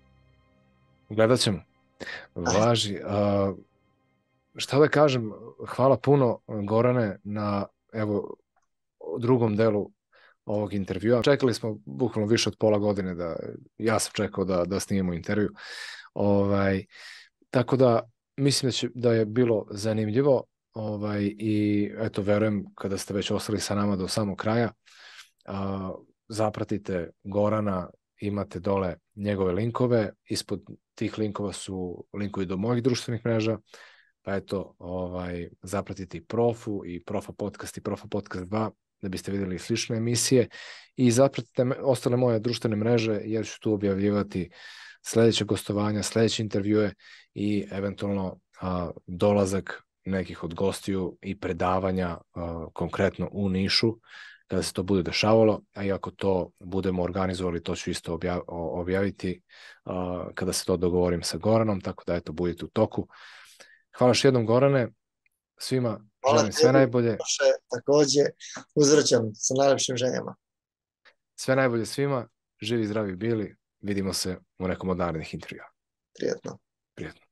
Gledat ćemo. Važi. A, šta da kažem, hvala puno Gorane na evo drugom delu ovog intervjua. Čekali smo bukvalno više od pola godine da, ja sam čekao da, da snimimo intervju. Ovaj, tako da mislim da, će, da je bilo zanimljivo ovaj, i eto, verujem kada ste već ostali sa nama do samog kraja, a, zapratite Gorana, imate dole njegove linkove, ispod tih linkova su linkovi do mojih društvenih mreža, pa eto, ovaj, zapratite i Profu i Profa podcast i Profa podcast dva da biste vidjeli slične emisije i zapratite ostale moje društvene mreže jer ću tu objavljivati sledeće gostovanja, sledeće intervjue i eventualno a, dolazak nekih od gostiju i predavanja a, konkretno u Nišu kada se to bude dešavalo, a i ako to budemo organizovali, to ću isto objav, objaviti a, kada se to dogovorim sa Goranom, tako da eto, budete u toku. Hvala još jednom, Gorane, svima Hvala želim sve najbolje. Hvala takođe, uzvraćam sa najlepšim željama. Sve najbolje svima, živi, zdravi bili, vidimo se u nekom od narednih intervjua. Prijetno. Prijetno.